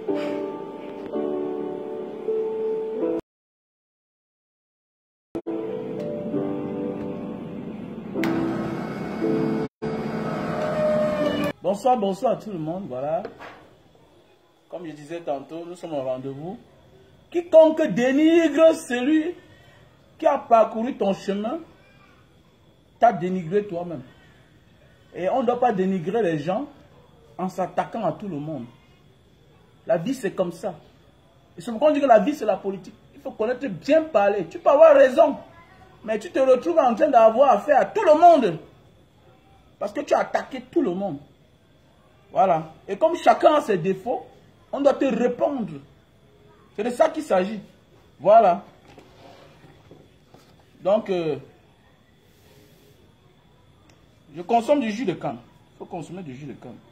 Bonsoir, bonsoir à tout le monde, voilà. Comme je disais tantôt, nous sommes au rendez-vous. Quiconque dénigre celui qui a parcouru ton chemin, t'a dénigré toi-même. Et on ne doit pas dénigrer les gens en s'attaquant à tout le monde. La vie, c'est comme ça. Et c'est pourquoi on dit que la vie, c'est la politique. Il faut connaître bien parler. Tu peux avoir raison, mais tu te retrouves en train d'avoir affaire à tout le monde. Parce que tu as attaqué tout le monde. Voilà. Et comme chacun a ses défauts, on doit te répondre. C'est de ça qu'il s'agit. Voilà. Donc, je consomme du jus de canne. Il faut consommer du jus de canne.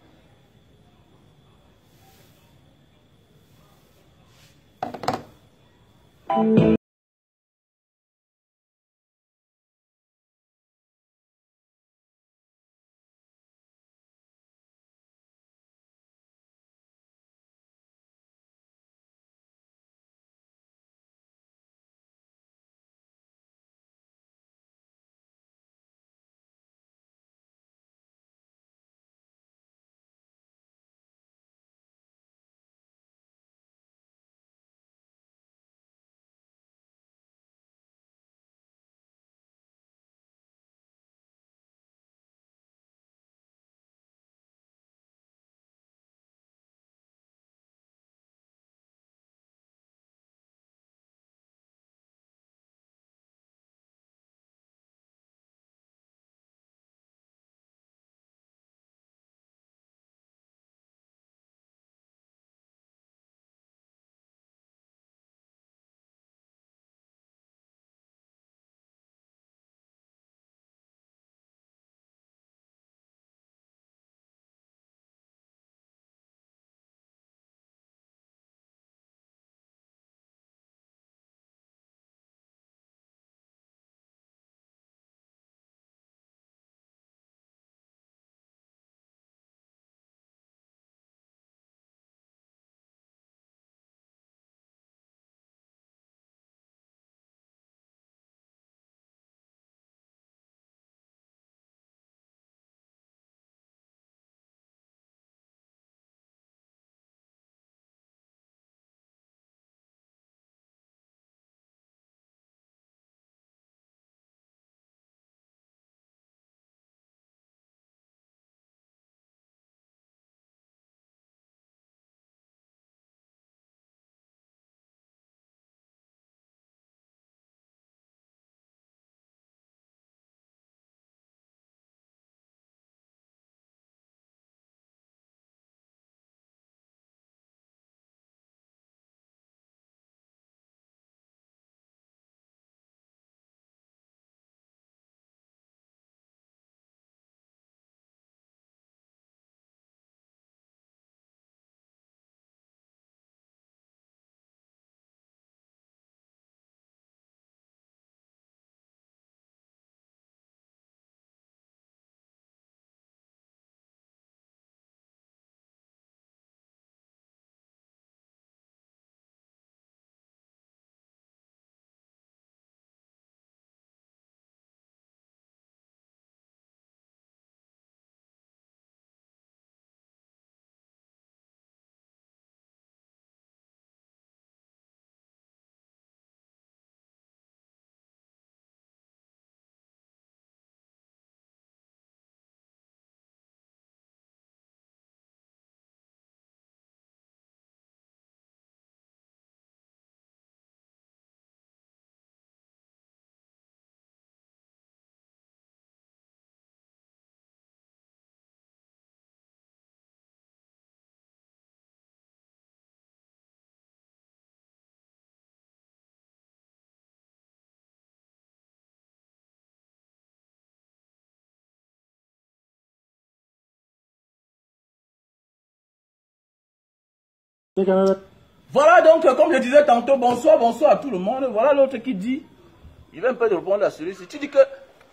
Voilà donc, comme je disais tantôt, bonsoir, bonsoir à tout le monde. Voilà l'autre qui dit, il va un peu répondre à celui-ci. Tu dis que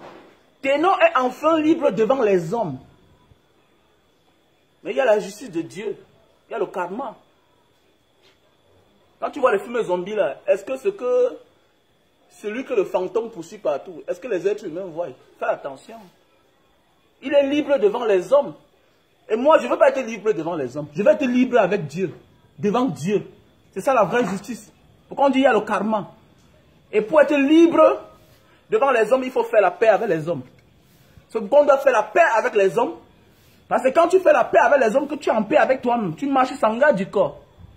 tes noms est enfin libre devant les hommes. Mais il y a la justice de Dieu, il y a le karma. Quand tu vois les films zombies là, est-ce que celui que le fantôme poursuit partout, est-ce que les êtres humains voient? Fais attention. Il est libre devant les hommes. Et moi, je ne veux pas être libre devant les hommes. Je veux être libre avec Dieu. Devant Dieu. C'est ça la vraie justice. Pourquoi on dit il y a le karma? Et pour être libre devant les hommes, il faut faire la paix avec les hommes. C'est pourquoi on doit faire la paix avec les hommes. Parce que quand tu fais la paix avec les hommes, que tu es en paix avec toi-même, tu marches sans garde du corps.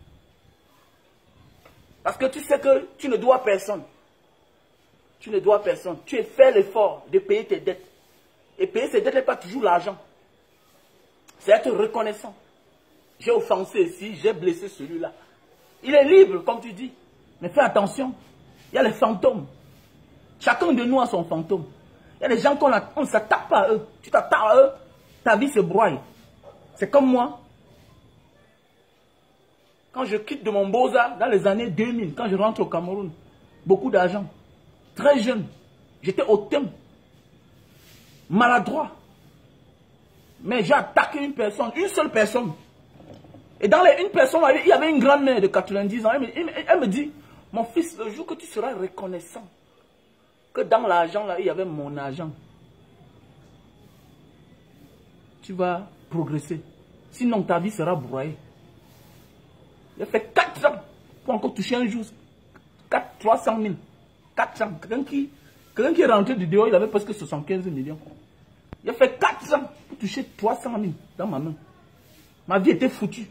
Parce que tu sais que tu ne dois personne. Tu ne dois personne. Tu es fait l'effort de payer tes dettes. Et payer ses dettes n'est pas toujours l'argent. C'est être reconnaissant. J'ai offensé ici, j'ai blessé celui-là. Il est libre, comme tu dis. Mais fais attention. Il y a les fantômes. Chacun de nous a son fantôme. Il y a des gens qu'on ne s'attaque pas à eux. Tu t'attaques à eux, ta vie se broye. C'est comme moi. Quand je quitte de mon Boza, dans les années 2000, quand je rentre au Cameroun, beaucoup d'argent. Très jeune. J'étais hautain. Maladroit. Mais j'ai attaqué une personne, une seule personne. Et dans les une personne, il y avait une grand-mère de 90 ans. Elle me dit, mon fils, le jour que tu seras reconnaissant, que dans l'argent, là, il y avait mon argent, tu vas progresser. Sinon, ta vie sera broyée. Il a fait 4 ans pour encore toucher un jour 300 000. 400. Quelqu'un qui est rentré du dehors, il avait presque 75 millions. Il a fait 4 ans pour toucher 300 000 dans ma main. Ma vie était foutue.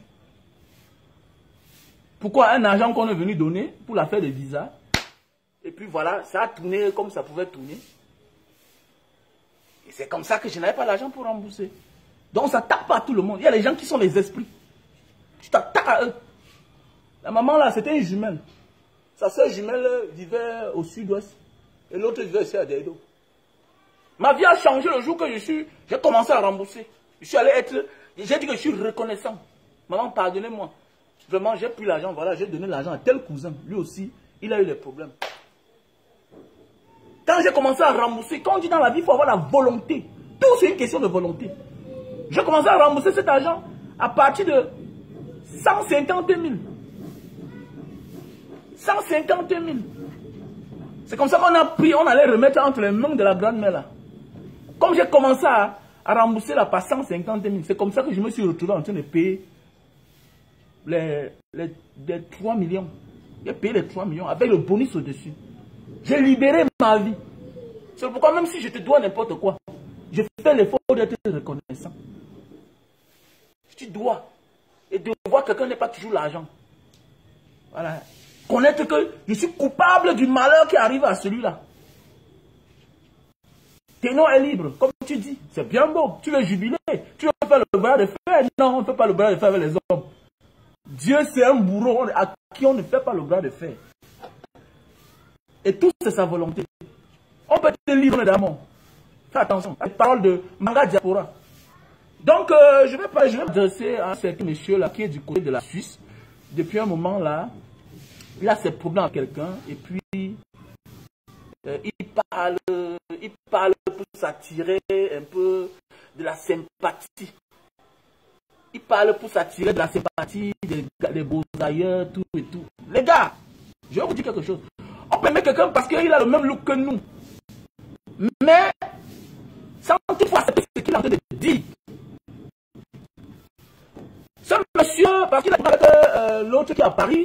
Pourquoi un argent qu'on est venu donner pour l'affaire de visa? Et puis voilà, ça a tourné comme ça pouvait tourner. Et c'est comme ça que je n'avais pas l'argent pour rembourser. Donc ça tape pas à tout le monde. Il y a les gens qui sont les esprits. Tu t'attaques à eux. La maman là, c'était une jumelle. Sa soeur jumelle vivait au sud-ouest. Et l'autre vivait ici à Dedo. Ma vie a changé le jour que j'ai commencé à rembourser. J'ai dit que je suis reconnaissant. Maman, pardonnez-moi. Vraiment, j'ai pris l'argent, voilà, j'ai donné l'argent à tel cousin. Lui aussi, il a eu des problèmes. Quand j'ai commencé à rembourser, quand on dit dans la vie, il faut avoir la volonté. Tout, c'est une question de volonté. J'ai commencé à rembourser cet argent à partir de 150 000. 150 000. C'est comme ça qu'on a pris, on allait remettre entre les mains de la grand-mère là. Comme j'ai commencé à rembourser là par 150 000, c'est comme ça que je me suis retrouvé en train de payer les 3 millions. J'ai payé les 3 millions avec le bonus au-dessus. J'ai libéré ma vie. C'est pourquoi même si je te dois n'importe quoi, je fais l'effort d'être reconnaissant. Tu dois. Et de voir quelqu'un n'est pas toujours l'argent. Voilà. Connaître que je suis coupable du malheur qui arrive à celui-là. Tes noms est libre, comme tu dis. C'est bien beau. Tu veux jubiler. Tu veux faire le bras de fer. Non, on ne fait pas le bras de fer avec les hommes. Dieu, c'est un bourreau à qui on ne fait pas le bras de fer. Et tout, c'est sa volonté. On peut être libre d'amour. Fais attention. La parole de Manga Diaspora. Donc, je vais m'adresser à cet monsieur-là qui est du côté de la Suisse. Depuis un moment là, il a ses problèmes avec quelqu'un. Et puis, il parle pour s'attirer un peu de la sympathie. Il parle pour s'attirer de la sympathie des beaux ailleurs, tout et tout. Les gars, je vais vous dire quelque chose. On peut aimer quelqu'un parce qu'il a le même look que nous. Mais, sans toutefois accepter ce qu'il est en train de dire. Ce monsieur, parce qu'il a parlé avec l'autre qui est à Paris,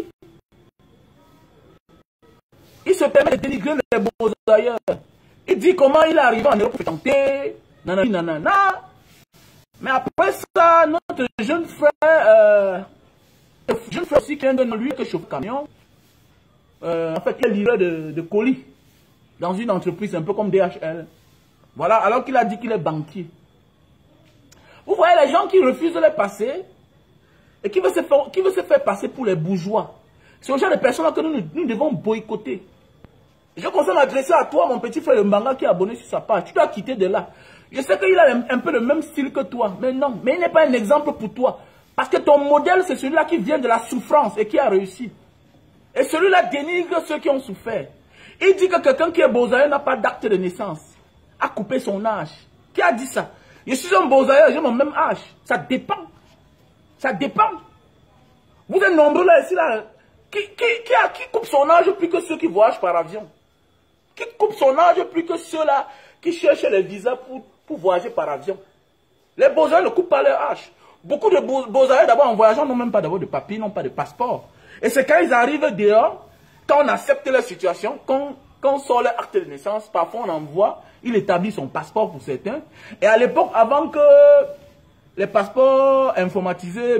il se permet de dénigrer les beaux ailleurs. Il dit comment il est arrivé en Europe pour tenter, nanani, nanana. Mais après ça, notre jeune frère aussi qui vient de lui, qui chauffe camion, en fait, il est livreur de colis dans une entreprise un peu comme DHL. Voilà, alors qu'il a dit qu'il est banquier. Vous voyez les gens qui refusent de les passer et qui veulent se faire passer pour les bourgeois. C'est le genre de personnes que nous devons boycotter. Je conseille m'adresser à toi, mon petit frère le Mbanga qui est abonné sur sa page. Tu dois quitter de là. Je sais qu'il a un peu le même style que toi, mais non, mais il n'est pas un exemple pour toi. Parce que ton modèle, c'est celui-là qui vient de la souffrance et qui a réussi. Et celui-là dénigre ceux qui ont souffert. Il dit que quelqu'un qui est bozaïen n'a pas d'acte de naissance, a coupé son âge. Qui a dit ça? Je suis un bozaïen, j'ai mon même âge. Ça dépend. Ça dépend. Vous êtes nombreux là, ici, là. Qui coupe son âge plus que ceux qui voyagent par avion? Qui coupe son âge plus que ceux-là qui cherchent les visas pour voyager par avion? Les beaux-arts ne coupent pas leur âge. Beaucoup de beaux-arts, d'abord en voyageant, n'ont même pas d'abord de papier, n'ont pas de passeport. Et c'est quand ils arrivent dehors, quand on accepte leur situation, quand on sort leur acte de naissance, parfois on envoie, il établit son passeport pour certains. Et à l'époque, avant que les passeports informatisés,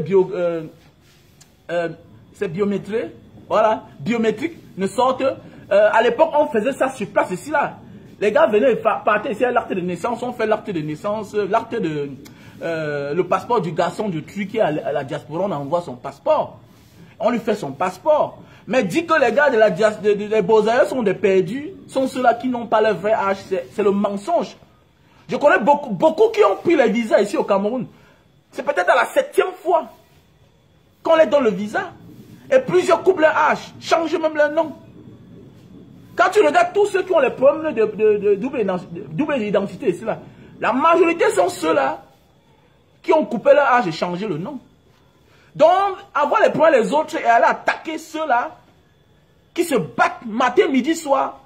c'est biométrique, voilà, biométrique, ne sortent. À l'époque, on faisait ça sur place ici, là. Les gars venaient, partaient ici à l'acte de naissance, on fait l'acte de naissance, l'acte de... le passeport du garçon du truc qui est à la diaspora, on envoie son passeport. On lui fait son passeport. Mais dit que les gars de la diaspora, les beaux-arts sont des perdus, sont ceux-là qui n'ont pas leur vrai âge, c'est le mensonge. Je connais beaucoup qui ont pris les visas ici au Cameroun. C'est peut-être à la 7e fois qu'on les donne le visa. Et plusieurs coupent leur âge, changent même leur nom. Quand tu regardes tous ceux qui ont les problèmes de double identité ici, là, la majorité sont ceux-là qui ont coupé leur âge et changé le nom. Donc, avoir les problèmes les autres et aller attaquer ceux-là qui se battent matin, midi, soir,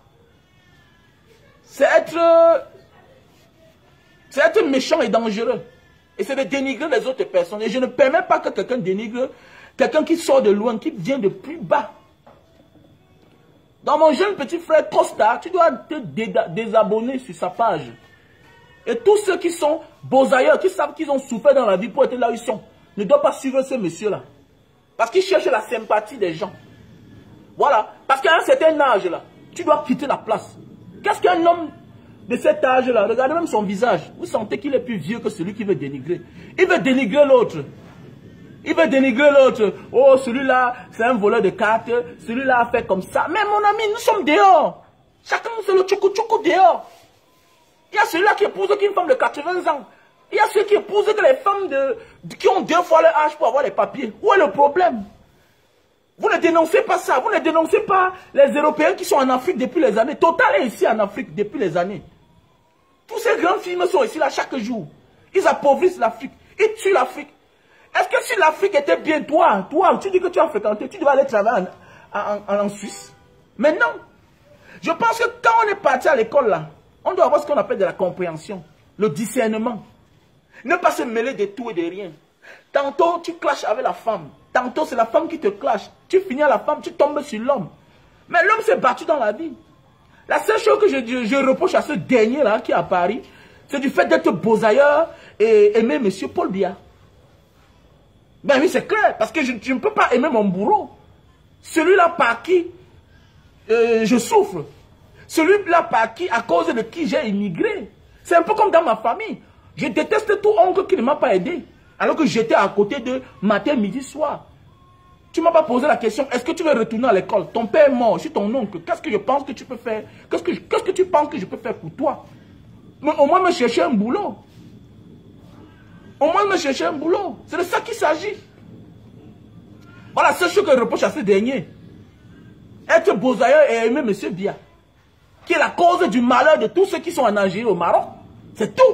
c'est être méchant et dangereux. Et c'est de dénigrer les autres personnes. Et je ne permets pas que quelqu'un dénigre quelqu'un qui sort de loin, qui vient de plus bas. Dans mon jeune petit frère Costa, tu dois te désabonner sur sa page. Et tous ceux qui sont beaux ailleurs, qui savent qu'ils ont souffert dans la vie pour être là où ils sont, ne doivent pas suivre ce monsieur-là. Parce qu'il cherche la sympathie des gens. Voilà. Parce qu'à un certain âge, là, tu dois quitter la place. Qu'est-ce qu'un homme de cet âge-là, regardez même son visage, vous sentez qu'il est plus vieux que celui qui veut dénigrer. Il veut dénigrer l'autre. Il veut dénigrer l'autre. Oh, celui-là, c'est un voleur de cartes. Celui-là a fait comme ça. Mais mon ami, nous sommes dehors. Chacun, c'est le tchoukou-tchoukou dehors. Il y a celui-là qui épouse une femme de 80 ans. Il y a ceux qui épousent que les femmes qui ont 2 fois leur âge pour avoir les papiers. Où est le problème? Vous ne dénoncez pas ça. Vous ne dénoncez pas les Européens qui sont en Afrique depuis les années. Total est ici en Afrique depuis les années. Tous ces grands films sont ici là chaque jour. Ils appauvrissent l'Afrique. Ils tuent l'Afrique. Est-ce que si l'Afrique était bien, toi, tu dis que tu as fréquenté, tu devais aller travailler en Suisse. Mais non. Je pense que quand on est parti à l'école là, on doit avoir ce qu'on appelle de la compréhension, le discernement. Ne pas se mêler de tout et de rien. Tantôt, tu clashes avec la femme. Tantôt, c'est la femme qui te clash. Tu finis à la femme, tu tombes sur l'homme. Mais l'homme s'est battu dans la vie. La seule chose que je reproche à ce dernier-là qui est à Paris, c'est du fait d'être beaux-ailleurs et aimer M. Paul Biya. Ben oui, c'est clair, parce que je ne peux pas aimer mon bourreau. Celui-là par qui je souffre. Celui-là par qui, à cause de qui j'ai immigré. C'est un peu comme dans ma famille. Je déteste tout oncle qui ne m'a pas aidé. Alors que j'étais à côté de matin, midi, soir. Tu ne m'as pas posé la question, est-ce que tu veux retourner à l'école? Ton père est mort, je suis ton oncle. Qu'est-ce que je pense que tu peux faire? Qu'est-ce que tu penses que je peux faire pour toi? Mais au moins me chercher un boulot. Au moins me chercher un boulot. C'est de ça qu'il s'agit. Voilà, c'est ce que je reproche à ce dernier. Être beaux-ailleurs et aimer M. Biya, qui est la cause du malheur de tous ceux qui sont en Algérie, au Maroc. C'est tout.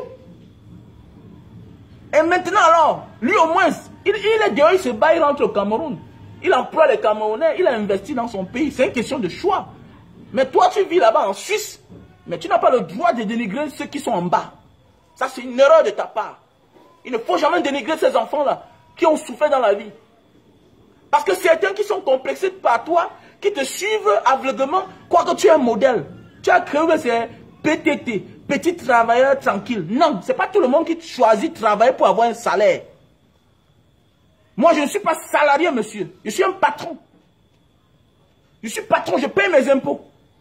Et maintenant alors, lui au moins, il est dehors, il se bat, il rentre au Cameroun. Il emploie les Camerounais, il a investi dans son pays. C'est une question de choix. Mais toi, tu vis là-bas en Suisse, mais tu n'as pas le droit de dénigrer ceux qui sont en bas. Ça, c'est une erreur de ta part. Il ne faut jamais dénigrer ces enfants-là qui ont souffert dans la vie. Parce que certains qui sont complexés par toi, qui te suivent aveuglément, croient que tu es un modèle. Tu as cru que c'est PTT, petit travailleur tranquille. Non, ce n'est pas tout le monde qui choisit de travailler pour avoir un salaire. Moi, je ne suis pas salarié, monsieur. Je suis un patron. Je suis patron, je paye mes impôts.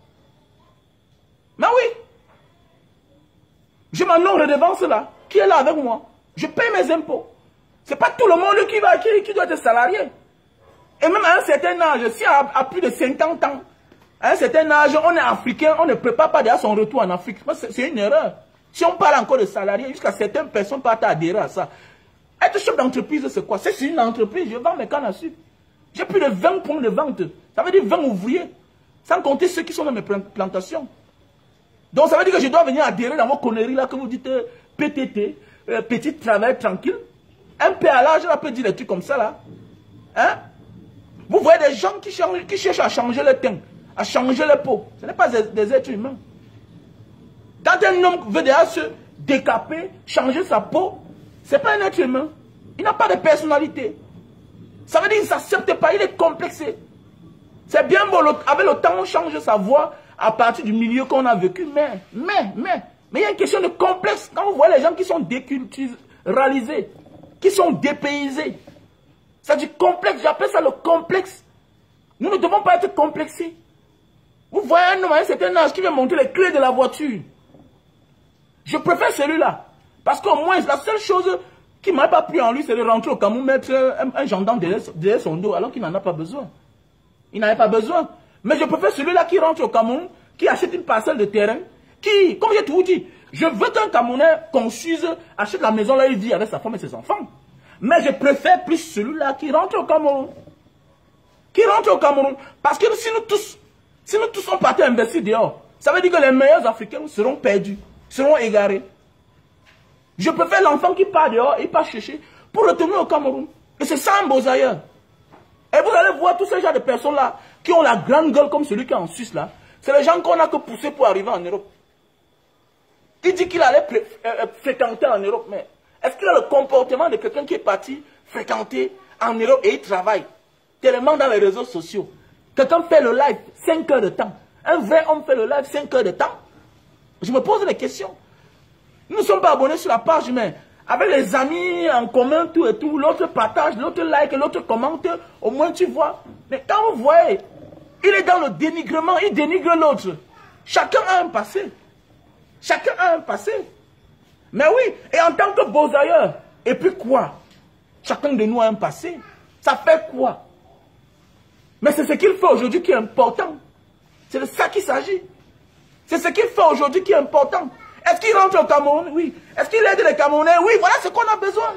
Mais oui. J'ai ma non-redevance là, qui est là avec moi. Je paye mes impôts. Ce n'est pas tout le monde qui doit être salarié. Et même à un certain âge, si à plus de 50 ans, à un certain âge, on est africain, on ne prépare pas déjà son retour en Afrique. C'est une erreur. Si on parle encore de salariés, jusqu'à certaines personnes partent adhérer à ça. Être chef d'entreprise, c'est quoi? C'est une entreprise, je vends mes cannes à sucre. J'ai plus de 20 points de vente. Ça veut dire 20 ouvriers. Sans compter ceux qui sont dans mes plantations. Donc ça veut dire que je dois venir adhérer dans vos conneries là que vous dites PTT, petit travail tranquille. Un peu à l'âge, on peut dire des trucs comme ça là. Hein? Vous voyez des gens qui cherchent à changer le teint, à changer la peau. Ce n'est pas des êtres humains. Quand un homme veut déjà se décaper, changer sa peau, ce n'est pas un être humain. Il n'a pas de personnalité. Ça veut dire qu'il ne s'accepte pas, il est complexé. C'est bien beau, avec le temps, on change sa voix à partir du milieu qu'on a vécu, mais il y a une question de complexe. Quand vous voyez les gens qui sont déculturalisés, qui sont dépaysés, ça dit complexe, j'appelle ça le complexe. Nous ne devons pas être complexés. Vous voyez un homme à un certain âge qui vient monter les clés de la voiture. Je préfère celui-là. Parce qu'au moins, la seule chose qui ne m'a pas plu en lui, c'est de rentrer au Cameroun, mettre un gendarme derrière son dos, alors qu'il n'en a pas besoin. Il n'en a pas besoin. Mais je préfère celui-là qui rentre au Cameroun, qui achète une parcelle de terrain, qui, comme j'ai tout dit, je veux qu'un Camerounais confuse, achète la maison là, il vit avec sa femme et ses enfants. Mais je préfère plus celui-là qui rentre au Cameroun. Qui rentre au Cameroun. Parce que si nous tous on partait investir dehors, ça veut dire que les meilleurs Africains seront perdus, seront égarés. Je préfère l'enfant qui part dehors, il part chercher pour retourner au Cameroun. Et c'est ça un beau ailleurs. Et vous allez voir tous ces gens de personnes-là qui ont la grande gueule comme celui qui est en Suisse là. C'est les gens qu'on a que poussé pour arriver en Europe. Il dit qu'il allait fréquenter en Europe, mais est-ce qu'il a le comportement de quelqu'un qui est parti fréquenter en Europe et il travaille tellement dans les réseaux sociaux? Quelqu'un fait le live 5 heures de temps. Un vrai homme fait le live 5 heures de temps. Je me pose des questions. Nous ne sommes pas abonnés sur la page, mais avec les amis en commun, tout et tout, l'autre partage, l'autre like, l'autre commente, au moins tu vois. Mais quand vous voyez, il est dans le dénigrement, il dénigre l'autre. Chacun a un passé. Chacun a un passé. Mais oui, et en tant que beaux ailleurs, et puis quoi? Chacun de nous a un passé. Ça fait quoi? Mais c'est ce qu'il fait aujourd'hui qui est important. C'est de ça qu'il s'agit. C'est ce qu'il fait aujourd'hui qui est important. Est-ce qu'il rentre au Cameroun? Oui. Est-ce qu'il aide les Camerounais? Oui, voilà ce qu'on a besoin.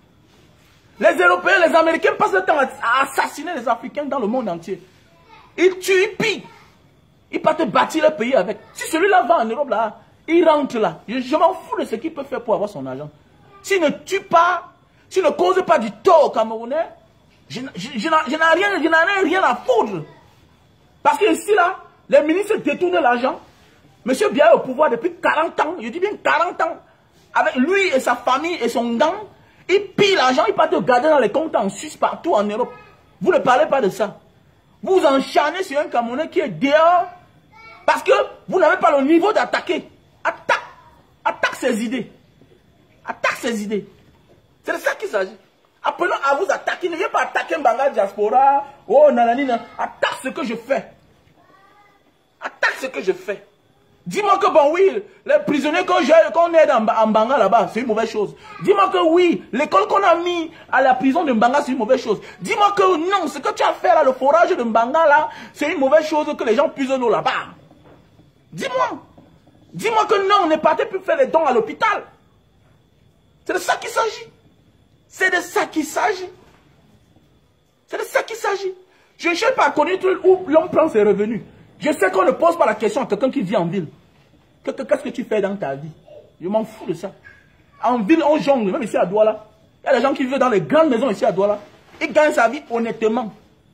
Les Européens, les Américains passent le temps à assassiner les Africains dans le monde entier. Ils tuent, ils pillent. Ils partent bâtir le pays avec. Si celui-là va en Europe, là, il rentre là. Je m'en fous de ce qu'il peut faire pour avoir son argent. S'il ne tue pas, s'il ne cause pas du tort aux Camerounais, je n'en ai rien à foutre. Parce que ici, là, les ministres détournent l'argent. Monsieur Biya est au pouvoir depuis 40 ans, je dis bien 40 ans. Avec lui et sa famille et son gang, il pille l'argent, il part te garder dans les comptes en Suisse, partout en Europe. Vous ne parlez pas de ça. Vous enchanez sur un Camerounais qui est dehors parce que vous n'avez pas le niveau d'attaquer. Attaque ses idées. Attaque ses idées. C'est de ça qu'il s'agit. Appelons à vous attaquer. Ne viens pas attaquer Mbanga Diaspora. Oh nananina. Attaque ce que je fais. Attaque ce que je fais. Dis-moi que bon oui, les prisonniers qu'on aide en Mbanga là-bas, c'est une mauvaise chose. Dis-moi que oui, l'école qu'on a mis à la prison de Mbanga, c'est une mauvaise chose. Dis-moi que non, ce que tu as fait là, le forage de Mbanga là, c'est une mauvaise chose que les gens puisent l'eau là-bas. Dis-moi. Dis-moi que non, on n'est pas plus faire les dons à l'hôpital. C'est de ça qu'il s'agit. C'est de ça qu'il s'agit. C'est de ça qu'il s'agit. Je ne cherche pas à connaître où l'on prend ses revenus. Je sais qu'on ne pose pas la question à quelqu'un qui vit en ville. Qu'est-ce que tu fais dans ta vie? Je m'en fous de ça. En ville, on jongle, même ici à Douala. Il y a des gens qui vivent dans les grandes maisons ici à Douala. Ils gagnent sa vie honnêtement.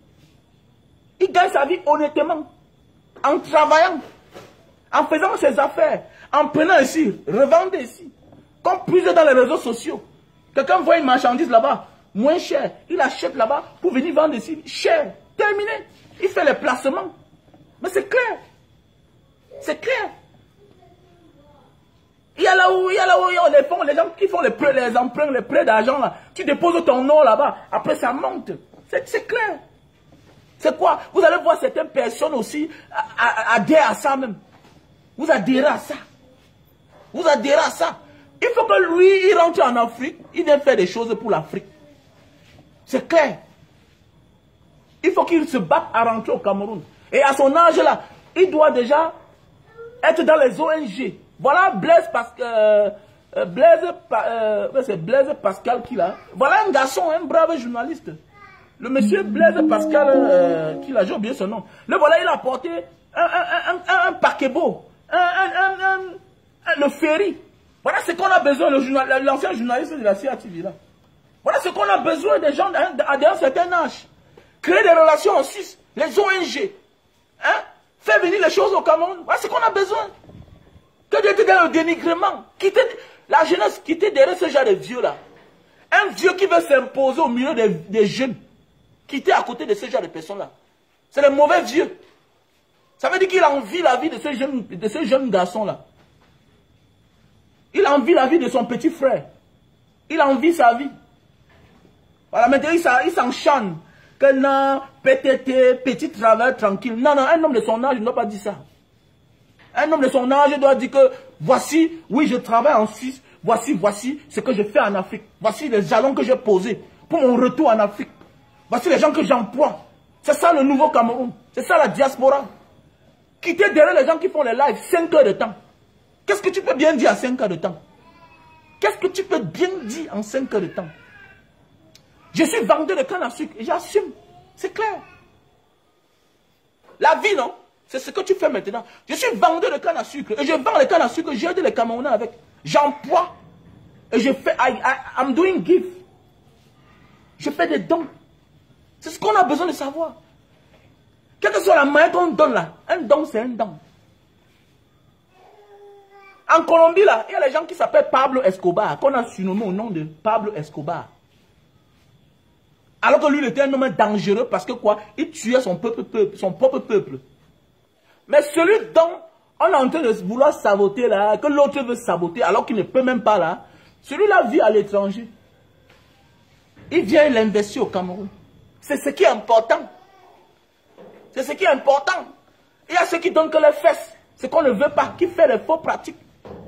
Ils gagnent sa vie honnêtement. En travaillant. En faisant ses affaires. En prenant ici. Revendant ici. Comme plus dans les réseaux sociaux. Quelqu'un voit une marchandise là-bas. Moins cher. Il achète là-bas pour venir vendre ici. Cher. Terminé. Il fait les placements. Mais c'est clair. C'est clair. Il y a là où les gens qui font les emprunts, les prêts d'argent là. Tu déposes ton nom là-bas. Après ça monte. C'est clair. C'est quoi? Vous allez voir certaines personnes aussi adhérer à ça même. Vous adhérez à ça. Vous adhérez à ça. Il faut que lui, il rentre en Afrique. Il vient faire des choses pour l'Afrique. C'est clair. Il faut qu'il se batte à rentrer au Cameroun. Et à son âge là, il doit déjà être dans les ONG. Voilà Blaise Pascal qui l'a. Voilà un garçon, un brave journaliste. Le monsieur Blaise Pascal qui l'a, j'ai oublié son nom. Le voilà, il a apporté un paquebot, le ferry. Voilà ce qu'on a besoin, l'ancien journaliste de la CIA TV là. Voilà ce qu'on a besoin des gens à un certain âge. créer des relations en Suisse, les ONG, hein, faire venir les choses au Cameroun. Voilà ce qu'on a besoin. Que d'être dans le dénigrement. La jeunesse, quitter derrière ce genre de vieux-là. Un vieux qui veut s'imposer au milieu des jeunes. Quitter à côté de ce genre de personnes-là. C'est le mauvais vieux. Ça veut dire qu'il envie la vie de ce jeune garçon-là. Il envie la vie de son petit frère. Il envie sa vie. Voilà, maintenant il s'enchante. Que non, PTT, petit travail tranquille. Non, non, un homme de son âge ne doit pas dire ça. Un homme de son âge doit dire que voici, oui, je travaille en Suisse. Voici ce que je fais en Afrique. Voici les jalons que j'ai posés pour mon retour en Afrique. Voici les gens que j'emploie. C'est ça le nouveau Cameroun. C'est ça la diaspora. Quitter derrière les gens qui font les lives 5 heures de temps. Qu'est-ce que tu peux bien dire en 5 heures de temps? Qu'est-ce que tu peux bien dire en 5 heures de temps? Je suis vendeur de canne à sucre et j'assume. C'est clair. La vie, non? C'est ce que tu fais maintenant. Je suis vendeur de canne à sucre et je vends les cannes à sucre. J'aide les Camerounais avec. J'emploie. Et je fais. I'm doing give. Je fais des dons. C'est ce qu'on a besoin de savoir. Quelle que soit la manière qu'on donne là, un don, c'est un don. En Colombie, là, il y a les gens qui s'appellent Pablo Escobar, qu'on a surnommé au nom de Pablo Escobar. Alors que lui, il était un homme dangereux parce que quoi? Il tuait son propre peuple. Mais celui dont on est en train de vouloir saboter là, que l'autre veut saboter alors qu'il ne peut même pas là, celui-là vit à l'étranger. Il vient l'investir au Cameroun. C'est ce qui est important. C'est ce qui est important. Il y a ceux qui donnent que les fesses. Ce qu'on ne veut pas, qui fait les faux pratiques.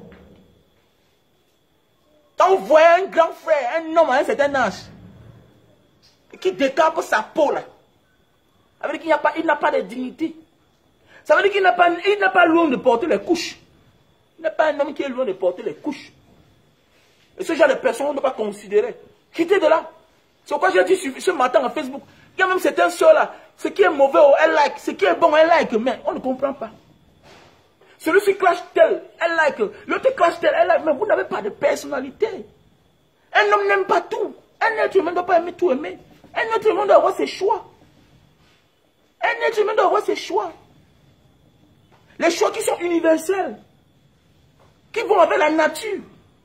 Quand vous voyez un grand frère, un homme à un certain âge, qui décape sa peau là, ça veut dire qu'il n'a pas de dignité. Ça veut dire qu'il n'est pas loin de porter les couches. Il n'est pas un homme qui est loin de porter les couches. Et ce genre de personnes, on ne doit pas considérer. Quittez de là. C'est pourquoi j'ai dit ce matin à Facebook, il y a même certains soeurs là, ce qui est mauvais, elle like, ce qui est bon, elle like, mais on ne comprend pas. Celui-ci clash tel, elle like, l'autre clash tel, elle like, mais vous n'avez pas de personnalité. Un homme n'aime pas tout. Un être humain ne doit pas aimer tout aimer. Un être humain doit avoir ses choix. Un être humain doit avoir ses choix. Les choix qui sont universels. Qui vont avec la nature.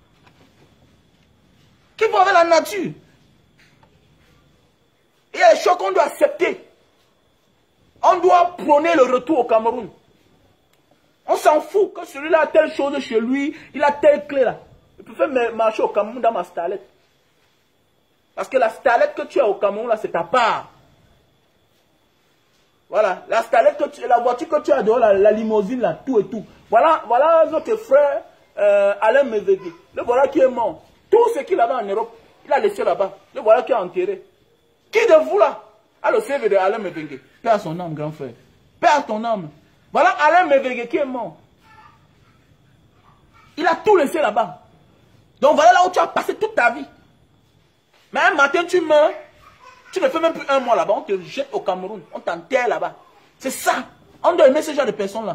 Qui vont avec la nature. Il y a des choix qu'on doit accepter. On doit prôner le retour au Cameroun. On s'en fout que celui-là a telle chose chez lui, il a telle clé là. Il peut faire marcher au Cameroun dans ma starlette. Parce que la starlette que tu as au Cameroun là, c'est ta part. Voilà, la starlette la voiture que tu as dehors, la limousine là, tout et tout. Voilà notre frère Alain Mévégué. Le voilà qui est mort. Tout ce qu'il avait en Europe, il a laissé là-bas. Le voilà qui est enterré. Qui de vous là a le CV de Alain Mévégué? Père à son âme, grand frère. Père à ton âme. Voilà Alain Mévégué qui est mort. Il a tout laissé là-bas. Donc voilà là où tu as passé toute ta vie. Mais un matin tu meurs, tu ne fais même plus un mois là-bas, on te jette au Cameroun, on t'enterre là-bas. C'est ça. On doit aimer ce genre de personnes-là.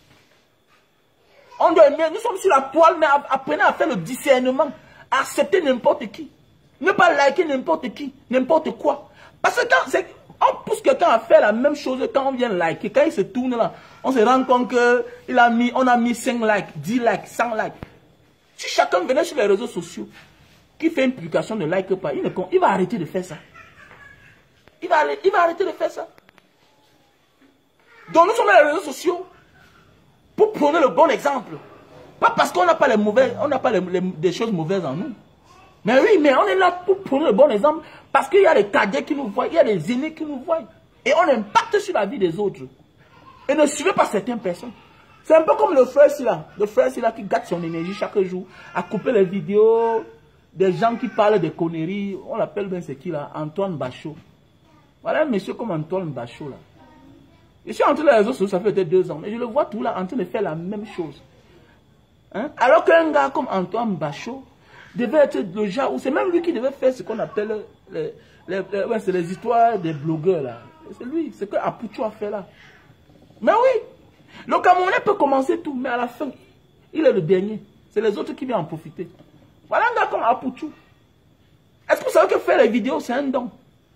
On doit aimer, nous sommes sur la toile, mais apprenez à faire le discernement. À accepter n'importe qui. Ne pas liker n'importe qui, n'importe quoi. Parce que quand on pousse quelqu'un à faire la même chose quand on vient liker, quand il se tourne là, on se rend compte qu'on a mis 5 likes, 10 likes, 100 likes. Si chacun venait sur les réseaux sociaux, qui fait une publication ne like pas, il va arrêter de faire ça. Il va arrêter de faire ça. Donc nous sommes dans les réseaux sociaux pour prôner le bon exemple. Pas parce qu'on n'a pas les mauvais, on n'a pas des choses mauvaises en nous. Mais oui, mais on est là pour prendre le bon exemple parce qu'il y a des cadets qui nous voient, il y a des aînés qui nous voient. Et on impacte sur la vie des autres. Et ne suivez pas certaines personnes. C'est un peu comme le frère Silla qui gâte son énergie chaque jour à couper les vidéos des gens qui parlent de conneries. On l'appelle bien c'est qui là? Antoine Bachot. Voilà un monsieur comme Antoine Bachot là. Je suis entre les réseaux sociaux, ça fait peut-être 2 ans, mais je le vois tout là en train de faire la même chose. Hein? Alors qu'un gars comme Antoine Bachot devait être le genre, ou c'est même lui qui devait faire ce qu'on appelle c'est les histoires des blogueurs là. C'est lui, c'est ce que Apouchou a fait là. Mais oui, le Camerounais peut commencer tout, mais à la fin, il est le dernier. C'est les autres qui viennent en profiter. Voilà un gars comme Apouchou. Est-ce que vous savez que faire les vidéos, c'est un don?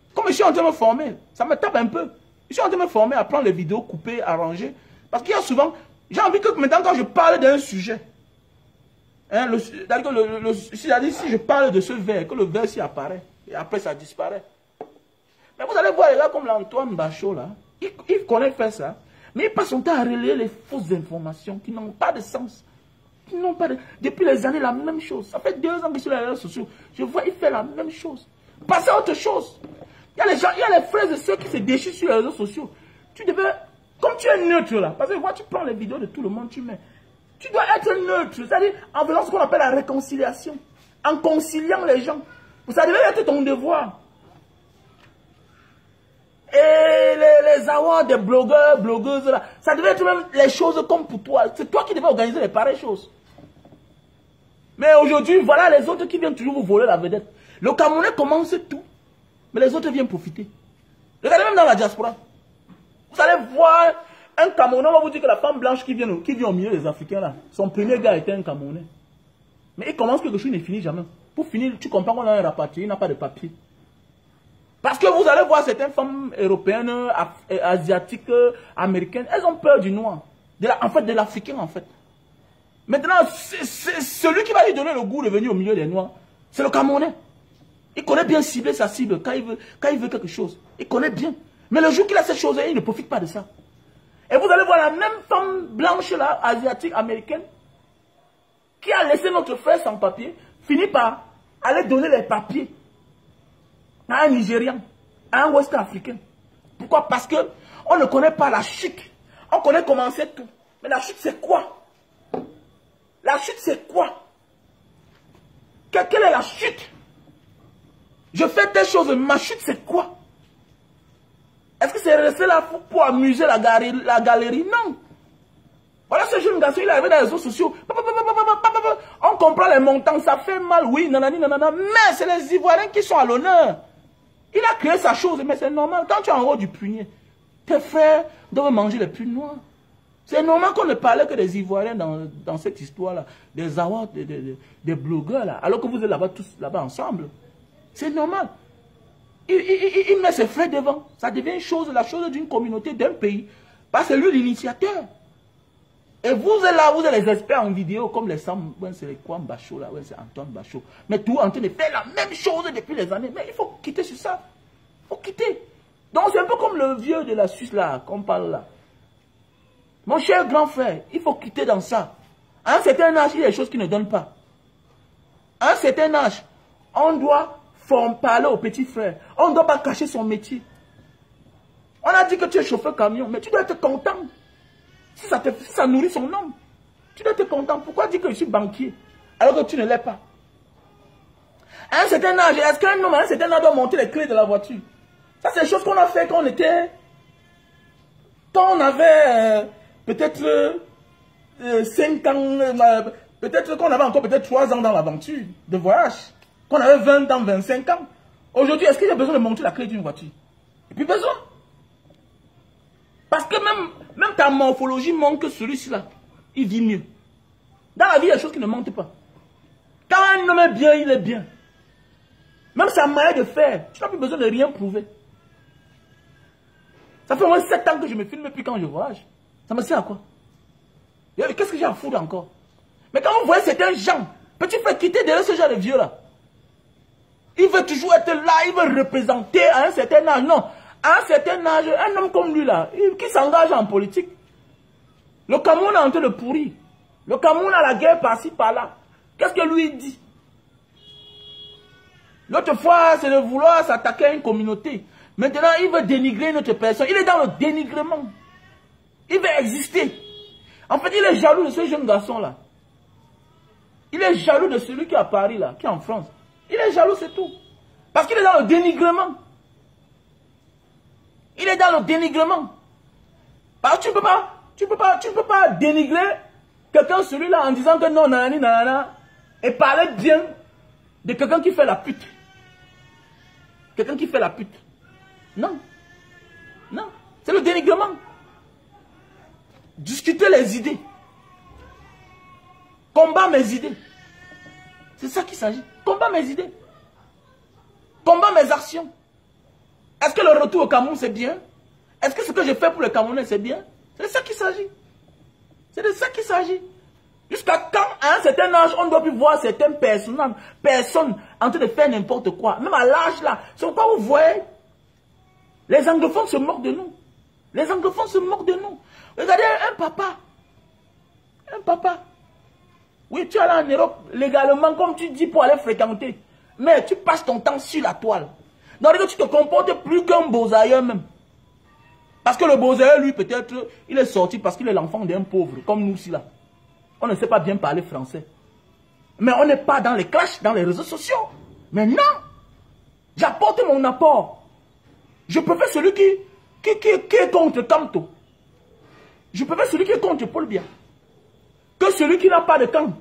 Comme je suis en train de me former, ça me tape un peu. Je suis en train de me former à prendre les vidéos, couper, arranger. Parce qu'il y a souvent, j'ai envie que maintenant quand je parle d'un sujet, hein, c'est-à-dire si je parle de ce verre, que le verre s'y apparaît, et après ça disparaît. Mais vous allez voir les gars comme l'Antoine Bachot là, il connaît faire ça, mais il passe son temps à relayer les fausses informations qui n'ont pas de sens. Qui n'ont pas de... Depuis les années, la même chose. Ça fait 2 ans que je suis sur les réseaux sociaux. Je vois, il fait la même chose. Passez à autre chose. Il y a les gens, il y a les frères et ceux qui se déchirent sur les réseaux sociaux. Tu devais, comme tu es neutre là, parce que moi tu prends les vidéos de tout le monde, tu mets. Tu dois être neutre, c'est-à-dire en faisant ce qu'on appelle la réconciliation, en conciliant les gens. Ça devait être ton devoir. Et les awards des blogueurs, blogueuses là, ça devait être même les choses comme pour toi. C'est toi qui devais organiser les pareilles choses. Mais aujourd'hui, voilà les autres qui viennent toujours vous voler la vedette. Le Camerounais commence tout, mais les autres viennent profiter. Regardez même dans la diaspora. Vous allez voir un Camerounais, on va vous dire que la femme blanche qui vient au milieu des Africains là, son premier gars était un Camerounais. Mais il commence quelque chose, il ne finit jamais. Pour finir, tu comprends qu'on a un rapatrié, il n'a pas de papier. Parce que vous allez voir certaines femmes européennes, asiatiques, américaines, elles ont peur du noir. En fait, de l'Africain en fait. Maintenant, c'est celui qui va lui donner le goût de venir au milieu des noirs, c'est le Camerounais. Il connaît bien cibler sa cible quand il veut quelque chose. Il connaît bien. Mais le jour qu'il a cette chose, il ne profite pas de ça. Et vous allez voir la même femme blanche là, asiatique, américaine, qui a laissé notre frère sans papier, finit par aller donner les papiers à un Nigérian, à un Ouest africain. Pourquoi? Parce que on ne connaît pas la chute. On connaît comment c'est tout. Mais la chute, c'est quoi? La chute, c'est quoi? Quelle est la chute? Je fais telle chose, ma chute, c'est quoi? Est-ce que c'est resté là pour amuser la galerie? Non. Voilà ce jeune garçon, il est arrivé dans les réseaux sociaux. On comprend les montants, ça fait mal, oui, nanani, nanana. Mais c'est les Ivoiriens qui sont à l'honneur. Il a créé sa chose, mais c'est normal. Quand tu es en haut du prunier, tes frères doivent manger les prunes noires. C'est normal qu'on ne parlait que des Ivoiriens dans cette histoire-là. Des awards, des blogueurs, là. Alors que vous êtes là-bas tous là-bas ensemble. C'est normal. Il met ses frères devant. Ça devient la chose d'une communauté, d'un pays. Parce que c'est lui l'initiateur. Et vous êtes là, vous êtes les experts en vidéo, comme les Sam, c'est les Kwam Bachot, là, c'est Antoine Bachot. Mais tout en train de faire la même chose depuis les années. Mais il faut quitter sur ça. Il faut quitter. Donc c'est un peu comme le vieux de la Suisse, là, qu'on parle là. Mon cher grand frère, il faut quitter dans ça. À un certain âge, il y a des choses qui ne donnent pas. À un certain âge, on doit parler au petit frère. On ne doit pas cacher son métier. On a dit que tu es chauffeur camion, mais tu dois être content. Si ça nourrit son homme, tu dois être content. Pourquoi dire que je suis banquier alors que tu ne l'es pas? À un certain âge, est-ce qu'un homme à un certain âge doit monter les clés de la voiture? Ça, c'est des choses qu'on a fait quand on avait peut-être 5 ans, peut-être qu'on avait encore peut-être 3 ans dans l'aventure de voyage, qu'on avait 20 ans, 25 ans. Aujourd'hui, est-ce qu'il y a besoin de monter la clé d'une voiture? Et puis besoin. Parce que même ta morphologie montre que celui-ci là, il vit mieux. Dans la vie, il y a des choses qui ne montent pas. Quand un homme est bien, il est bien. Même sa manière de faire, tu n'as plus besoin de rien prouver. Ça fait au moins 7 ans que je me filme depuis quand je voyage. Ça me sert à quoi? Qu'est-ce que j'ai à foutre encore? Mais quand vous voyez certains gens, petit frère, quitter derrière ce genre de vieux là. Il veut toujours être là, il veut représenter à un certain âge. Non. À un certain âge, un homme comme lui là, qui s'engage en politique, le Cameroun est en train de pourrir. Le Cameroun a la guerre par-ci, par-là. Qu'est-ce que lui dit? L'autre fois, c'est de vouloir s'attaquer à une communauté. Maintenant, il veut dénigrer notre personne. Il est dans le dénigrement. Il veut exister. En fait, il est jaloux de ce jeune garçon-là. Il est jaloux de celui qui est à Paris, là, qui est en France. Il est jaloux, c'est tout. Parce qu'il est dans le dénigrement. Il est dans le dénigrement. Parce que tu ne peux pas dénigrer quelqu'un, celui-là, en disant que non, nanani, nanana, et parler bien de quelqu'un qui fait la pute. Quelqu'un qui fait la pute. Non. Non. C'est le dénigrement. Discuter les idées. Combat mes idées. C'est ça qu'il s'agit. Combat mes idées. Combat mes actions. Est-ce que le retour au Cameroun, c'est bien? Est-ce que ce que je fais pour le Camerounais, c'est bien? C'est de ça qu'il s'agit. C'est de ça qu'il s'agit. Jusqu'à quand, à un certain âge, on ne doit plus voir certaines personnes en train de faire n'importe quoi. Même à l'âge là. C'est pourquoi vous voyez, les anglophones se moquent de nous. Les anglophones se moquent de nous. Regardez un papa. Un papa. Oui, tu es allé en Europe légalement, comme tu dis, pour aller fréquenter. Mais tu passes ton temps sur la toile. Donc tu te comportes plus qu'un beau-ailleurs même. Parce que le beau-ailleurs, lui, peut-être, il est sorti parce qu'il est l'enfant d'un pauvre, comme nous aussi là. On ne sait pas bien parler français. Mais on n'est pas dans les clashs, dans les réseaux sociaux. Mais non. J'apporte mon apport. Je préfère celui qui est contre Kamto. Je préfère celui qui est contre Paul Biya. Que celui qui n'a pas de camp.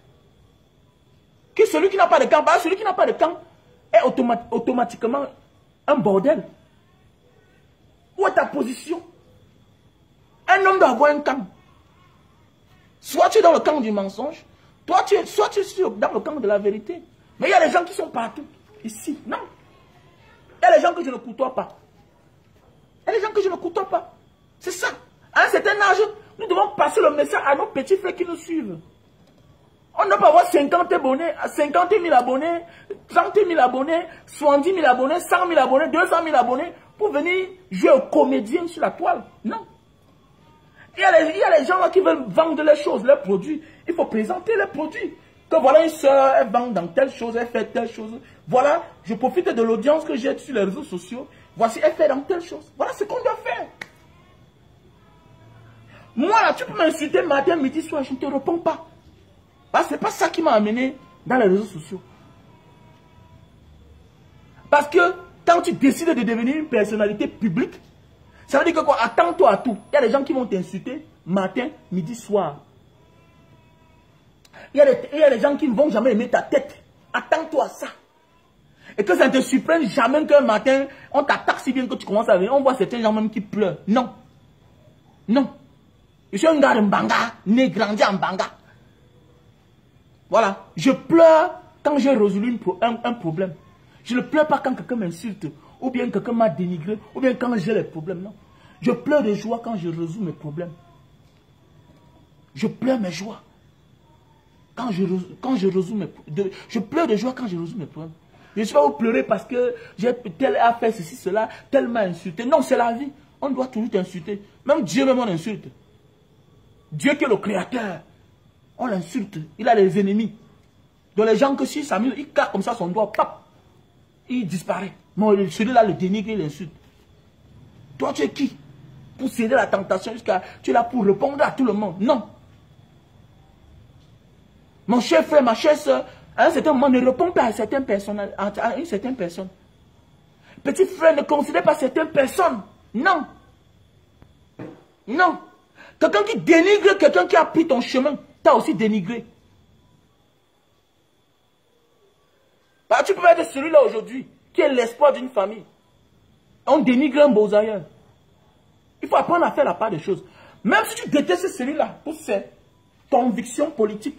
Que celui qui n'a pas de camp. Parce que celui qui n'a pas de camp est automatiquement un bordel. Où est ta position? Un homme doit avoir un camp. Soit tu es dans le camp du mensonge, soit tu es dans le camp de la vérité. Mais il y a des gens qui sont partout. Ici, non. Il y a des gens que je ne côtoie pas. Il y a des gens que je ne côtoie pas. C'est ça. À un certain âge, nous devons passer le message à nos petits frères qui nous suivent. On ne doit pas avoir 50 abonnés, 50 000 abonnés, 30 000 abonnés, 70 000 abonnés, 100 000 abonnés, 200 000 abonnés pour venir jouer aux comédiens sur la toile. Non. Il y a les gens là qui veulent vendre les choses, leurs produits. Il faut présenter les produits. Que voilà une soeur, elle vend dans telle chose, elle fait telle chose. Voilà, je profite de l'audience que j'ai sur les réseaux sociaux. Voici, elle fait dans telle chose. Voilà ce qu'on doit faire. Moi là, tu peux m'insulter matin, midi, soir, je ne te réponds pas. Parce que ce n'est pas ça qui m'a amené dans les réseaux sociaux. Parce que quand tu décides de devenir une personnalité publique, ça veut dire que quoi? Attends-toi à tout. Il y a des gens qui vont t'insulter matin, midi, soir. Il y a des gens qui ne vont jamais aimer ta tête. Attends-toi à ça. Et que ça ne te surprenne jamais qu'un matin, on t'attaque si bien que tu commences à venir. On voit certains gens même qui pleurent. Non. Non. Je suis un gars de Mbanga, né, grandi en Mbanga. Voilà. Je pleure quand j'ai résolu un problème. Je ne pleure pas quand quelqu'un m'insulte, ou bien quelqu'un m'a dénigré, ou bien quand j'ai les problèmes. Non. Je pleure de joie quand je résous mes problèmes. Je pleure mes joies. Quand je résous mes problèmes. Je pleure de joie quand je résous mes problèmes. Je ne suis pas pleurer parce que j'ai tel a fait ceci, cela, tel m'a insulté. Non, c'est la vie. On doit toujours t'insulter. Même Dieu même on insulte. Dieu qui est le créateur, on l'insulte. Il a des ennemis. Donc les gens que si Samuel, il casse comme ça son doigt, pap, il disparaît. Mais celui-là le dénigre, il l'insulte. Toi, tu es qui? Pour céder la tentation jusqu'à... Tu es là pour répondre à tout le monde. Non. Mon cher frère, ma chère soeur, à un certain moment, ne réponds pas à certaines personnes, à une certaine personne. Petit frère, ne considère pas certaines personnes. Non. Non. Quelqu'un qui dénigre quelqu'un qui a pris ton chemin, t'as aussi dénigré. Bah, tu peux être celui-là aujourd'hui, qui est l'espoir d'une famille. On dénigre un beau-ailleurs. Il faut apprendre à faire la part des choses. Même si tu détestes celui-là, pour ses convictions politiques.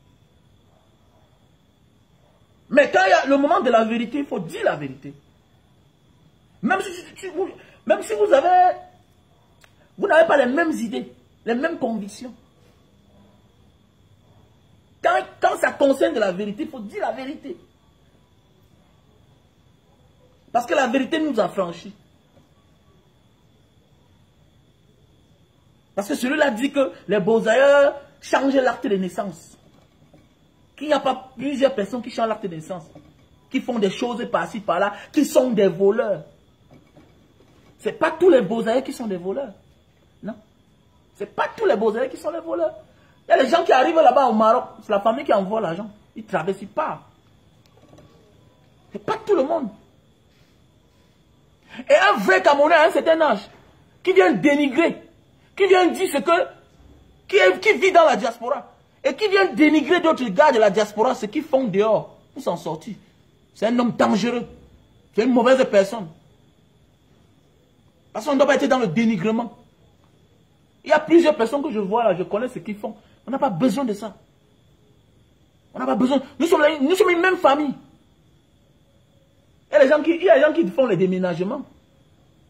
Mais quand il y a le moment de la vérité, il faut dire la vérité. Même si vous n'avez pas les mêmes idées, les mêmes convictions. Quand ça concerne de la vérité, il faut dire la vérité. Parce que la vérité nous affranchit. Parce que celui-là dit que les beaux-ailleurs changent l'acte de naissance. Qu'il n'y a pas plusieurs personnes qui changent l'acte de naissance. Qui font des choses par-ci, par-là, qui sont des voleurs. Ce n'est pas tous les beaux-ailleurs qui sont des voleurs. Non. Ce n'est pas tous les beaux-ailleurs qui sont des voleurs. Il y a des gens qui arrivent là-bas au Maroc. C'est la famille qui envoie l'argent. Ils traversent, ils partent. Ce n'est pas tout le monde. Et un vrai Camerounais à un certain âge, qui vient dénigrer, qui vient dire ce que, qui vit dans la diaspora, et qui vient dénigrer d'autres gars de la diaspora, ce qu'ils font dehors, pour s'en sortir. C'est un homme dangereux. C'est une mauvaise personne. Parce qu'on ne doit pas être dans le dénigrement. Il y a plusieurs personnes que je vois là, je connais ce qu'ils font. On n'a pas besoin de ça. On n'a pas besoin. Nous sommes une même famille. Il y a des gens qui font les déménagements.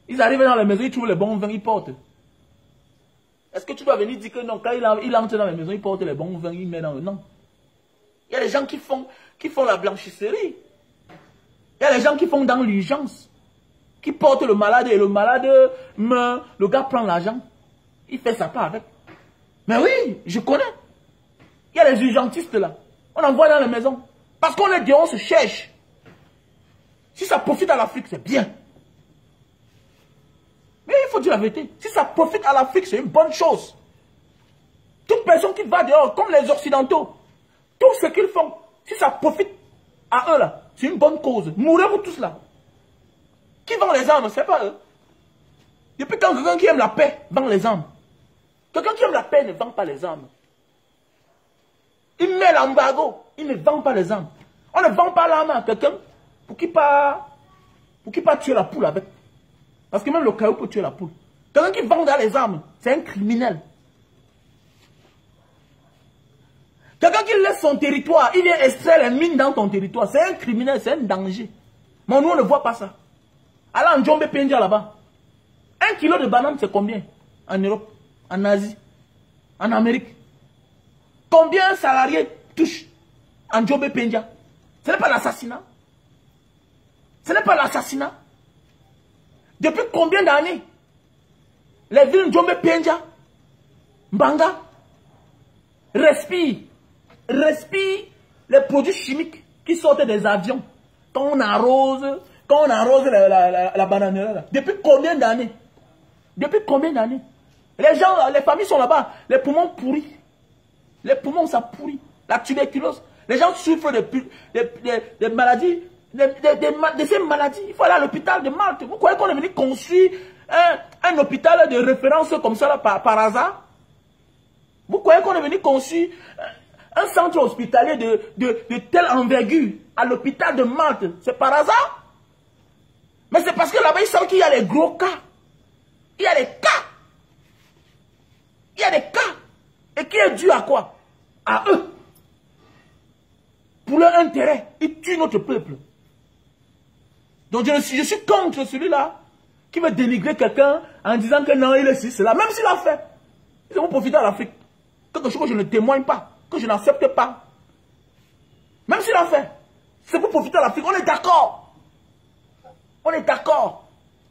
Ils arrivent dans la maison, ils trouvent les bons vins, ils portent. Est-ce que tu dois venir dire que non, quand il entre dans la maison, il porte les bons vins, il met dans le... Non. Il y a des gens qui font la blanchisserie. Il y a des gens qui font dans l'urgence. Qui portent le malade et le malade meurt. Le gars prend l'argent. Il fait sa part avec. Mais oui, je connais. Il y a les urgentistes là. On envoie dans la maison. Parce qu'on est dehors, on se cherche. Si ça profite à l'Afrique, c'est bien. Mais il faut dire la vérité. Si ça profite à l'Afrique, c'est une bonne chose. Toute personne qui va dehors, comme les Occidentaux, tout ce qu'ils font, si ça profite à eux là, c'est une bonne cause. Mourrez-vous tous là. Qui vend les armes? C'est pas eux. Depuis quand quelqu'un qui aime la paix vend les armes? Quelqu'un qui aime la paix ne vend pas les armes. Il met l'embargo, il ne vend pas les armes. On ne vend pas l'arme à quelqu'un pour qu'il pas tuer la poule avec. Parce que même le caillou peut tuer la poule. Quelqu'un qui vend les armes, c'est un criminel. Quelqu'un qui laisse son territoire, il vient extraire les mines dans ton territoire, c'est un criminel, c'est un danger. Mais nous, on ne voit pas ça. Allez en Djombe Penja là-bas. 1 kilo de banane, c'est combien? En Europe, en Asie, en Amérique. Combien un salarié touche en Djombe Penja? Ce n'est pas l'assassinat. Ce n'est pas l'assassinat. Depuis combien d'années les villes de Djombe Penja, Mbanga, respirent les produits chimiques qui sortent des avions. Quand on arrose la bananerie. Depuis combien d'années? Depuis combien d'années? Les gens, les familles sont là-bas, les poumons pourris. Les poumons, ça pourrit. La tuberculose. Les gens souffrent des maladies, de ces maladies. Il faut aller à l'hôpital de Malte. Vous croyez qu'on est venu construire un hôpital de référence comme ça là, par hasard? Vous croyez qu'on est venu construire un centre hospitalier de telle envergure à l'hôpital de Malte? C'est par hasard? Mais c'est parce que là-bas, ils savent qu'il y a les gros cas. Il y a les cas. Il y a des cas. Et qui est dû à quoi? À eux. Pour leur intérêt, ils tuent notre peuple. Donc je suis contre celui-là qui veut dénigrer quelqu'un en disant que non, il est ci, cela. Même s'il a fait. Ils vont profiter à l'Afrique. Quelque chose que je ne témoigne pas, que je n'accepte pas. Même s'il a fait. C'est pour profiter à l'Afrique. On est d'accord. On est d'accord.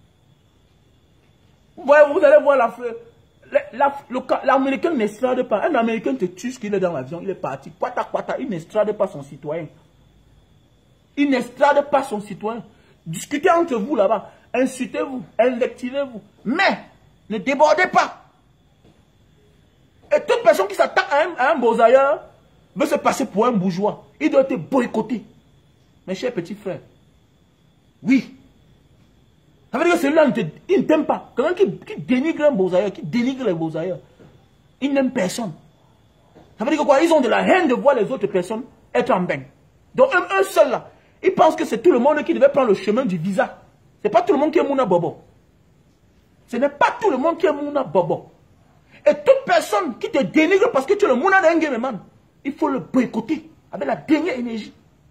Vous allez voir l'Afrique. L'Américain n'estrade pas. Un Américain te tue qu'il est dans l'avion, il est parti. Quata, il n'estrade pas son citoyen. Il n'estrade pas son citoyen. Discutez entre vous là-bas. Insultez-vous, invectivez-vous. Mais, ne débordez pas. Et toute personne qui s'attaque à un bourgeois veut se passer pour un bourgeois. Il doit être boycotté. Mes chers petits frères. Oui. Ça veut dire que celui-là, il ne t'aime pas. Quelqu'un qui dénigre un bourgeois, qui dénigre les bourgeois, il n'aime personne. Ça veut dire que quoi? Ils ont de la haine de voir les autres personnes être en bain. Donc un seul là, il pense que c'est tout le monde qui devait prendre le chemin du visa. Ce n'est pas tout le monde qui est Mouna Bobo. Ce n'est pas tout le monde qui est Mouna Bobo. Et toute personne qui te dénigre parce que tu es le Mouna d'Engememan, il faut le boycotter avec la dernière énergie.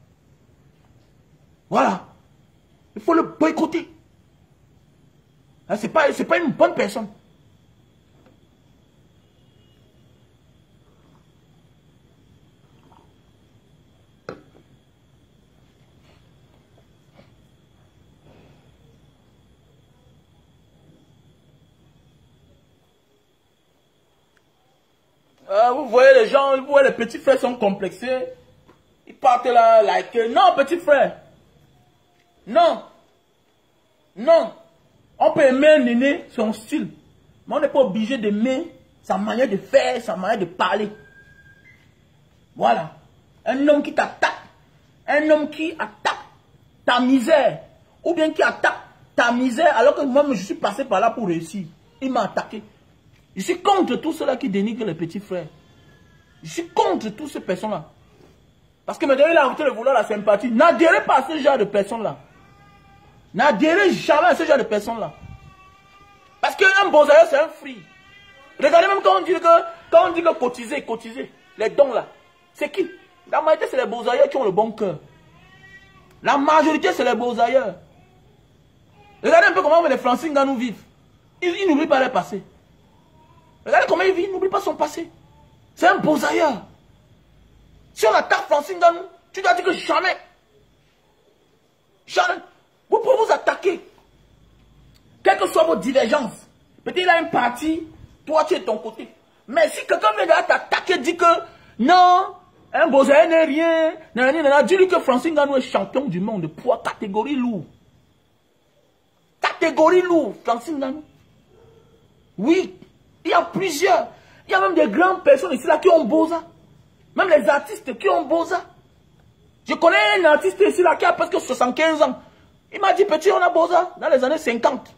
Voilà. Il faut le boycotter. Ce n'est pas une bonne personne. Vous voyez les gens, vous voyez les petits frères sont complexés. Ils partent là, like, non, petit frère. Non. Non. On peut aimer un aîné, son style. Mais on n'est pas obligé d'aimer sa manière de faire, sa manière de parler. Voilà. Un homme qui t'attaque. Un homme qui attaque ta misère. Ou bien qui attaque ta misère alors que moi, je suis passé par là pour réussir. Il m'a attaqué. Je suis contre tous ceux-là qui dénigrent les petits frères. Je suis contre toutes ces personnes-là. Parce que maintenant, il a arrêté de vouloir la sympathie. N'adhérez pas à ce genre de personnes-là. N'adhérez jamais à ce genre de personnes-là. Parce qu'un bourgeois, c'est un free. Regardez même quand on dit que cotiser, les dons là. C'est qui? La majorité, c'est les bourgeois qui ont le bon cœur. La majorité, c'est les bourgeois. Regardez un peu comment les Francine Nganou vivent. Ils n'oublient pas leur passé. Regardez comment ils vivent, ils n'oublient pas son passé. C'est un bosailleur. Si on attaque Francine Nganou, tu dois dire que jamais. Jamais. Vous pouvez vous attaquer. Quelles que soient vos divergences. Peut-être il a un parti, toi tu es de ton côté. Mais si quelqu'un vient de t'attaquer, dit que non, un bosailleur n'est rien, dis-lui que Francine Nganou est champion du monde de poids catégorie lourd. Catégorie lourd, Francine Nganou. Oui, il y a plusieurs. Il y a même des grandes personnes ici là qui ont Boza. Même les artistes qui ont Boza. Je connais un artiste ici là qui a presque 75 ans. Il m'a dit, petit, on a Boza dans les années 50.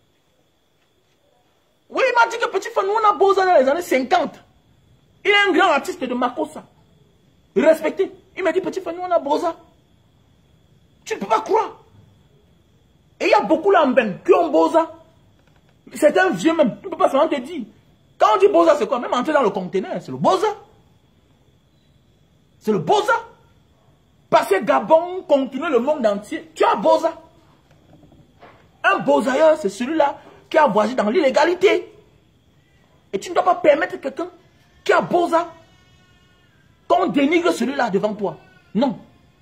Oui, il m'a dit que petit, nous on a Boza dans les années 50. Il est un grand artiste de Makossa. Respecté. Il m'a dit, petit, nous on a Boza. Tu ne peux pas croire. Et il y a beaucoup lamben qui ont Boza. C'est un vieux même. Tu ne peux pas seulement te dire. Quand on dit Boza, c'est quoi? Même entrer dans le conteneur, c'est le Boza. C'est le Boza. Passer Gabon, continuer le monde entier. Tu as Boza. Un Bozailleur, c'est celui-là qui a voyagé dans l'illégalité. Et tu ne dois pas permettre quelqu'un qui a Boza qu'on dénigre celui-là devant toi. Non.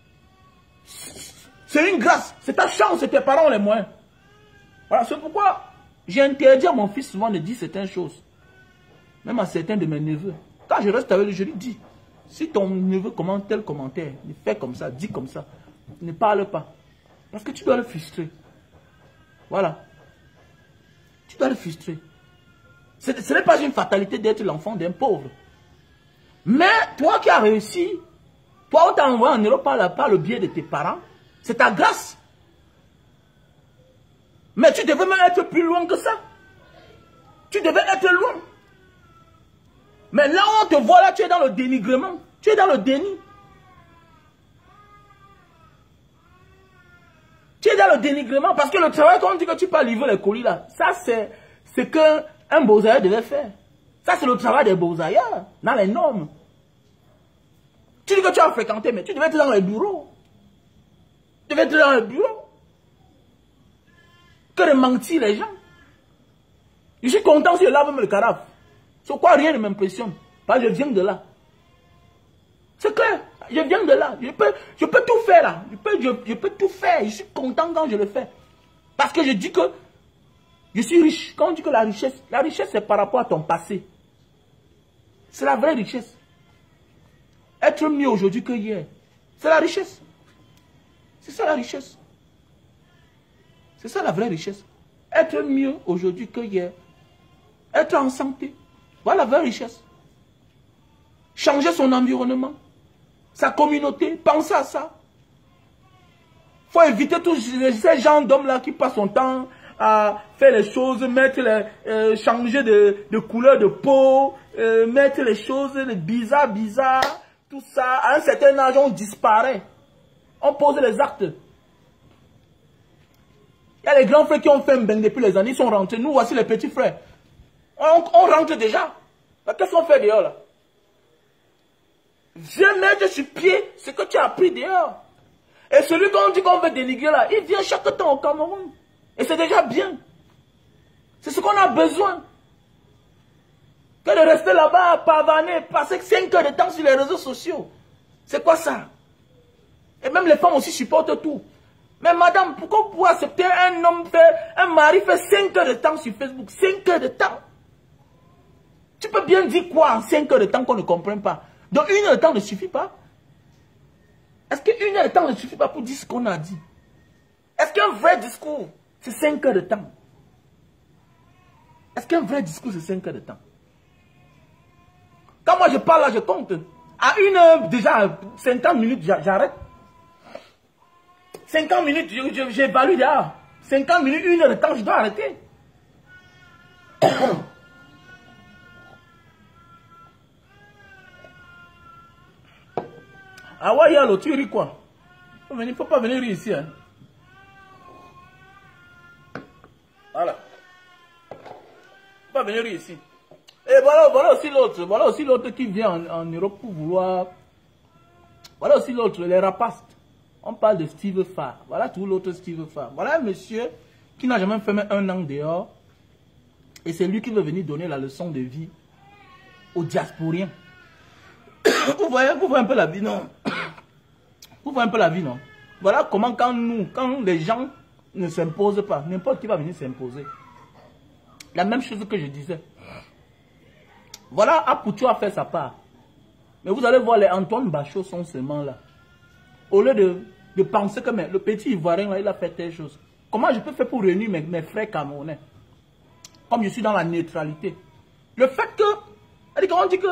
C'est une grâce. C'est ta chance et tes parents ont les moyens. Voilà, c'est pourquoi j'ai interdit à mon fils souvent de dire certaines choses. Même à certains de mes neveux. Quand je reste avec lui, je lui dis, si ton neveu commente tel commentaire, il fait comme ça, dit comme ça, ne parle pas. Parce que tu dois le frustrer. Voilà. Tu dois le frustrer. Ce n'est pas une fatalité d'être l'enfant d'un pauvre. Mais toi qui as réussi, toi on t'a envoyé en Europe par le biais de tes parents, c'est ta grâce. Mais tu devais même être plus loin que ça. Tu devais être loin. Mais là où on te voit là, tu es dans le dénigrement. Tu es dans le déni. Tu es dans le dénigrement. Parce que le travail, quand on dit que tu peux livrer les colis là, ça c'est ce qu'un bosailleur devait faire. Ça c'est le travail des bosailleurs, dans les normes. Tu dis que tu as fréquenté, mais tu devais être dans les bureaux. Tu devais être dans les bureaux. Que de mentir les gens. Je suis content si je lave même le carafe. Sur quoi rien ne m'impressionne. Parce que je viens de là. C'est clair. Je viens de là. Je peux tout faire là. Je peux tout faire. Je suis content quand je le fais. Parce que je dis que je suis riche. Quand on dit que la richesse c'est par rapport à ton passé. C'est la vraie richesse. Être mieux aujourd'hui que hier. C'est la richesse. C'est ça la richesse. C'est ça la vraie richesse. Être mieux aujourd'hui que hier. Être en santé. Voilà la vraie richesse. Changer son environnement. Sa communauté. Penser à ça. Il faut éviter tous ces gens d'hommes-là qui passent son temps à faire les choses, changer de couleur de peau, mettre les choses bizarres, tout ça. À un certain âge, on disparaît. On pose les actes. Il y a les grands frères qui ont fait un bain depuis les années, ils sont rentrés. Nous, voici les petits frères. On rentre déjà. Qu'est-ce qu'on fait dehors là? Viens mettre sur pied ce que tu as appris dehors. Et celui qu'on dit qu'on veut dénigrer là, il vient chaque temps au Cameroun. Et c'est déjà bien. C'est ce qu'on a besoin. Que de rester là-bas, pavaner, passer 5 heures de temps sur les réseaux sociaux. C'est quoi ça? Et même les femmes aussi supportent tout. Mais madame, pourquoi vous pouvez accepter un mari fait 5 heures de temps sur Facebook? 5 heures de temps. Tu peux bien dire quoi en 5 heures de temps qu'on ne comprenne pas? Donc 1 heure de temps ne suffit pas? Est-ce que 1 heure de temps ne suffit pas pour dire ce qu'on a dit? Est-ce qu'un vrai discours, c'est 5 heures de temps? Est-ce qu'un vrai discours, c'est 5 heures de temps? Quand moi je parle là, je compte. À 1 heure, déjà, 50 minutes, j'arrête. 50 minutes, j'évalue déjà. 50 minutes, 1 heure de temps, je dois arrêter. Ah ouais, y'a l'autre, tu ris quoi? Il ne faut pas venir rire ici. Hein. Voilà. Il ne faut pas venir rire ici. Et voilà aussi l'autre. Voilà aussi l'autre qui vient en Europe pour vouloir. Voilà aussi l'autre, les rapaces. On parle de Steve Farr. Voilà tout l'autre Steve Farr. Voilà un monsieur qui n'a jamais fait même un an dehors. Et c'est lui qui veut venir donner la leçon de vie aux diasporiens. Vous voyez un peu la vie, non? Vous voyez un peu la vie, non? Voilà comment quand les gens ne s'imposent pas, n'importe qui va venir s'imposer. La même chose que je disais. Voilà, Apoutou a fait sa part. Mais vous allez voir, les Antoine Bachot sont seulement là. Au lieu de penser que le petit Ivoirien, là, il a fait telle chose. Comment je peux faire pour réunir mes frères camerounais? Comme je suis dans la neutralité. Le fait que... On dit que...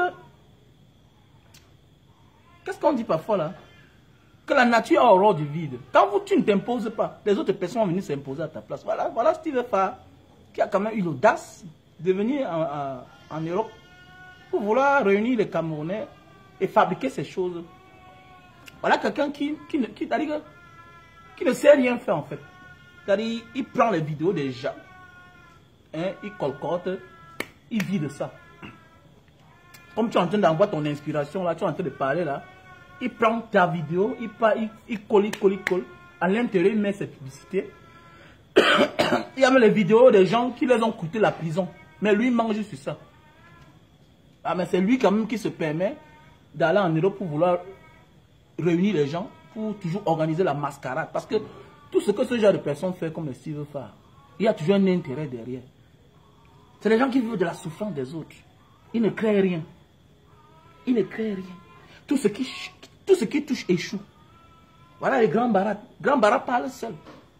Qu'est-ce qu'on dit parfois là? Que la nature a horreur du vide. Quand tu ne t'imposes pas, les autres personnes vont venir s'imposer à ta place. Voilà ce qu'il veut faire. Qui a quand même eu l'audace de venir en Europe pour vouloir réunir les Camerounais et fabriquer ces choses. Voilà quelqu'un qui ne sait rien faire en fait. C'est-à-dire, il prend les vidéos des gens, hein, il colcote, il vit de ça. Comme tu es en train d'envoyer ton inspiration, là, tu es en train de parler là, il prend ta vidéo, il colle. À l'intérieur, il met ses publicités. Il y a même les vidéos des gens qui les ont coûté la prison. Mais lui, il mange sur ça. Ah, mais c'est lui quand même qui se permet d'aller en Europe pour vouloir réunir les gens, pour toujours organiser la mascarade. Parce que tout ce que ce genre de personnes fait comme Steve Farr, il y a toujours un intérêt derrière. C'est les gens qui vivent de la souffrance des autres. Ils ne créent rien. Ils ne créent rien. Tout ce qui touche échoue. Voilà les grands barats. Grand Barat parle seul.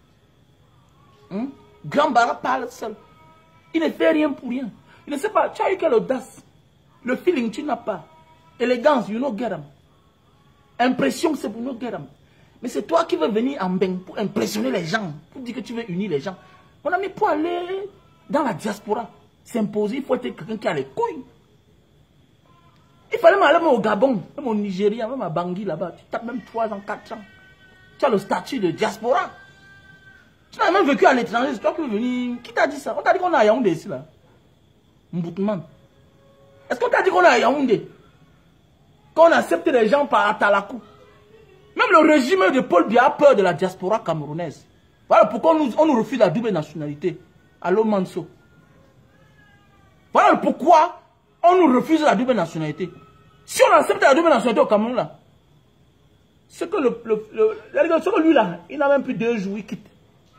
Grand Barat parle seul. Il ne fait rien pour rien. Il ne sait pas. Tu as eu quelle audace. Le feeling, tu n'as pas. Élégance, you know, get them. Impression, c'est pour nous, get them. Mais c'est toi qui veux venir en bain pour impressionner les gens. Pour dire que tu veux unir les gens. Mon ami, pour aller dans la diaspora, s'imposer, il faut être quelqu'un qui a les couilles. Il fallait m'aller même au Gabon, même au Nigeria, même à Bangui là-bas. Tu tapes même 3 ans, 4 ans. Tu as le statut de diaspora. Tu n'as même vécu à l'étranger, c'est toi qui veux venir. Qui t'a dit ça? On t'a dit qu'on est à Yaoundé ici là. Mboutman. Est-ce qu'on t'a dit qu'on est à Yaoundé? Qu'on accepte les gens par Atalakou. Même le régime de Paul Biya a peur de la diaspora camerounaise. Voilà pourquoi on nous refuse la double nationalité. Allô Manso. Voilà pourquoi on nous refuse la double nationalité. Si on accepte la double nationalité au Cameroun là, c'est que lui là, il n'a même plus 2 jours, il quitte.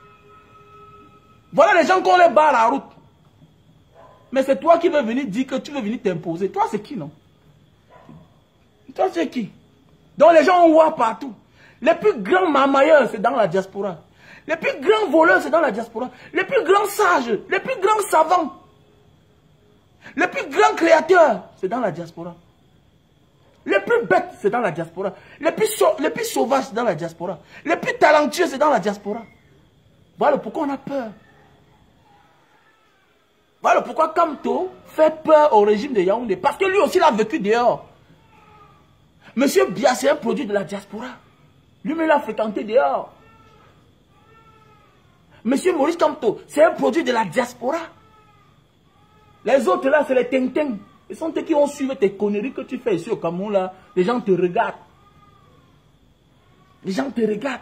Voilà les gens qu'on les barre la route. Mais c'est toi qui veux venir dire que tu veux venir t'imposer. Toi c'est qui non? Toi c'est qui? Donc les gens on voit partout. Les plus grands mamailleurs c'est dans la diaspora. Les plus grands voleurs c'est dans la diaspora. Les plus grands sages, les plus grands savants, les plus grands créateurs c'est dans la diaspora. Les plus bêtes c'est dans la diaspora. Les plus sauvages c'est dans la diaspora. Les plus talentueux c'est dans la diaspora. Voilà pourquoi on a peur. Voilà pourquoi Kamto fait peur au régime de Yaoundé. Parce que lui aussi il a vécu dehors. Monsieur Biya c'est un produit de la diaspora. Lui-même il a fréquenté dehors. Monsieur Maurice Kamto c'est un produit de la diaspora. Les autres là c'est les Tintin. Ils sont eux qui vont suivre tes conneries que tu fais ici au Cameroun là. Les gens te regardent. Les gens te regardent.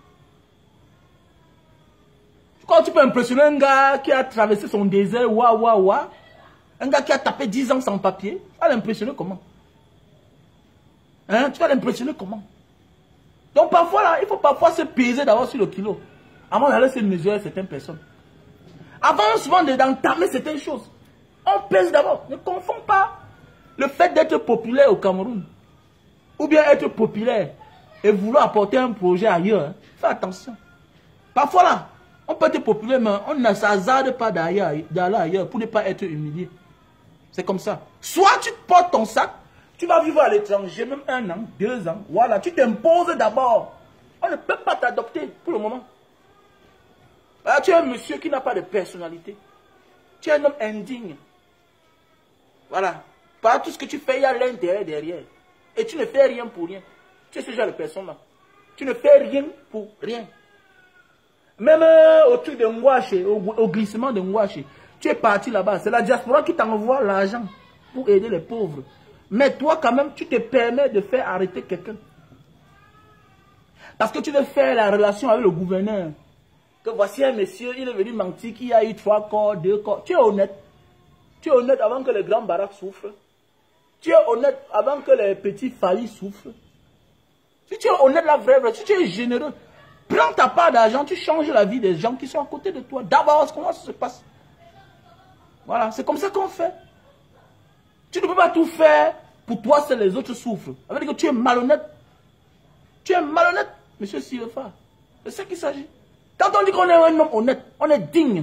Quand tu peux impressionner un gars qui a traversé son désert, un gars qui a tapé 10 ans sans papier, tu vas l'impressionner comment? Hein? Tu vas l'impressionner comment? Donc parfois là, il faut parfois se peser d'abord sur le kilo. Avant d'aller se mesurer certaines personnes. Avant souvent d'entamer certaines choses. On pèse d'abord. Ne confonds pas le fait d'être populaire au Cameroun. Ou bien être populaire et vouloir apporter un projet ailleurs. Fais attention. Parfois là, on peut être populaire, mais on ne s'hasarde pas d'aller ailleurs pour ne pas être humilié. C'est comme ça. Soit tu portes ton sac, tu vas vivre à l'étranger, même 1 an, 2 ans. Voilà, tu t'imposes d'abord. On ne peut pas t'adopter pour le moment. Voilà, tu es un monsieur qui n'a pas de personnalité. Tu es un homme indigne. Voilà. Par tout ce que tu fais, il y a l'intérêt derrière. Et tu ne fais rien pour rien. Tu es ce genre de personne-là. Tu ne fais rien pour rien. Même au truc de Ngwache, au glissement de Ngwache, tu es parti là-bas. C'est la diaspora qui t'envoie l'argent pour aider les pauvres. Mais toi, quand même, tu te permets de faire arrêter quelqu'un. Parce que tu veux faire la relation avec le gouverneur. que voici un monsieur, il est venu mentir qu'il y a eu 3 corps, 2 corps. Tu es honnête. Tu es honnête avant que les grands baraques souffrent. Tu es honnête avant que les petits faillis souffrent. Si tu es honnête, la vraie, si tu es généreux, prends ta part d'argent, tu changes la vie des gens qui sont à côté de toi. D'abord, comment ça se passe? Voilà, c'est comme ça qu'on fait. Tu ne peux pas tout faire pour toi, c'est les autres souffrent. Ça veut dire que tu es malhonnête. Tu es malhonnête, monsieur Silfa. C'est ça qu'il s'agit. Quand on dit qu'on est un homme honnête, on est digne.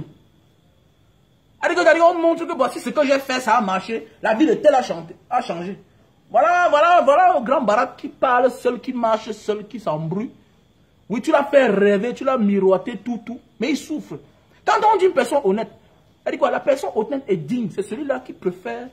On montre que voici ce que j'ai fait, ça a marché. La vie de tel a changé. Voilà au grand barak qui parle seul, qui marche seul, qui s'embrouille. Oui, tu l'as fait rêver, tu l'as miroité, tout. Mais il souffre. Quand on dit une personne honnête, elle dit quoi? La personne honnête est digne. C'est celui-là qui préfère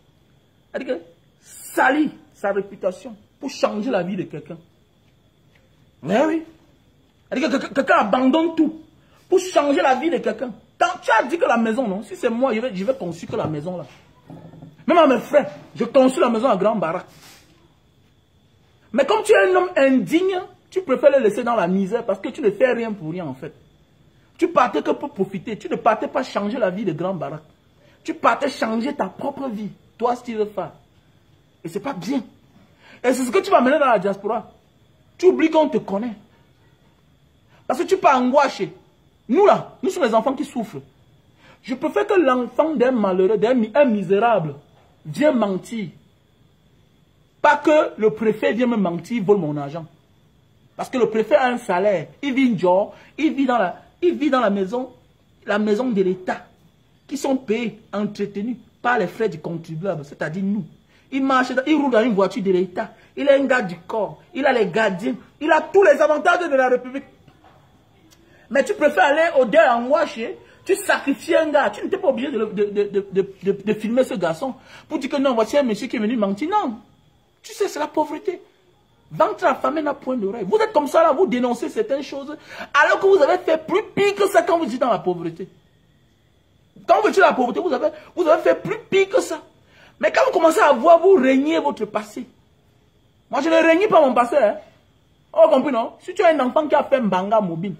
salir sa réputation pour changer la vie de quelqu'un. Mais oui. Quelqu'un abandonne tout pour changer la vie de quelqu'un. Quand tu as dit que la maison, non, si c'est moi, je vais construire que la maison là. Même à mes frères, je construis la maison à Grand Barak. Mais comme tu es un homme indigne, tu préfères le laisser dans la misère parce que tu ne fais rien pour rien en fait. Tu partais que pour profiter, tu ne partais pas changer la vie de Grand Barak. Tu partais changer ta propre vie, toi Steve Fa. Et c'est pas bien. Et c'est ce que tu vas mener dans la diaspora. Tu oublies qu'on te connaît. Parce que tu peux angoisser. Nous là, nous sommes les enfants qui souffrent. Je préfère que l'enfant d'un malheureux, d'un misérable, vienne mentir. Pas que le préfet vienne me mentir, vole mon argent. Parce que le préfet a un salaire. Il vit dans la maison de l'État. Qui sont payés, entretenus par les frais du contribuable, c'est-à-dire nous. Il marche, il roule dans une voiture de l'État. Il est un gars du corps. Il a les gardiens. Il a tous les avantages de la République. Mais tu préfères aller au deuil en Ouaché, tu sacrifies un gars. Tu n'étais pas obligé de filmer ce garçon pour dire que non, voici un monsieur qui est venu mentir. Non. Tu sais, c'est la pauvreté. Ventre affamé n'a point d'oreille. Vous êtes comme ça là, vous dénoncez certaines choses, alors que vous avez fait plus pire que ça quand vous êtes dans la pauvreté. Quand vous êtes dans la pauvreté, vous avez fait plus pire que ça. Mais quand vous commencez à voir, vous régnez votre passé. Moi, je ne règne pas mon passé. Hein. Oh, compris, non? Si tu as un enfant qui a fait un banga mobile,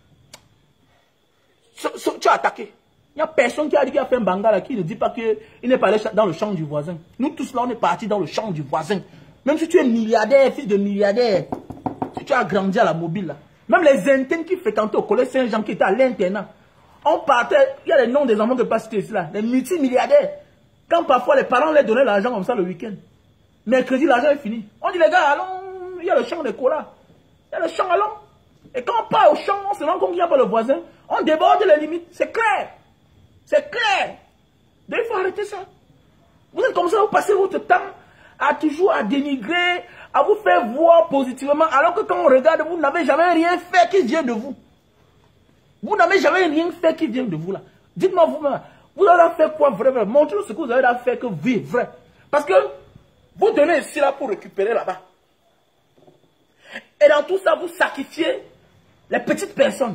tu as attaqué. Il n'y a personne qui a dit qu'il a fait un banga là, qui ne dit pas qu'il n'est pas allé dans le champ du voisin. Nous tous là, on est partis dans le champ du voisin. Même si tu es milliardaire, fils de milliardaire, si tu as grandi à la mobile là. Même les internes qui fréquentaient au collège Saint-Jean, qui étaient à l'internat, on partait, il y a les noms des enfants que pas cités ici là, les multimilliardaires. Quand parfois les parents leur donnaient l'argent comme ça le week-end. Mercredi, l'argent est fini. On dit les gars, allons, il y a le champ de cola. Il y a le champ, allons. Et quand on part au champ, on se rend compte qu'il n'y a pas le voisin. On déborde les limites. C'est clair. C'est clair. Donc il faut arrêter ça. Vous êtes comme ça, vous passez votre temps à toujours à dénigrer, à vous faire voir positivement, alors que quand on regarde, vous n'avez jamais rien fait qui vient de vous. Vous n'avez jamais rien fait qui vient de vous là. Dites-moi vous-même, vous avez fait quoi vrai? Montrez-nous ce que vous avez fait que oui, vrai. Parce que vous donnez ici là pour récupérer là-bas. Et dans tout ça, vous sacrifiez les petites personnes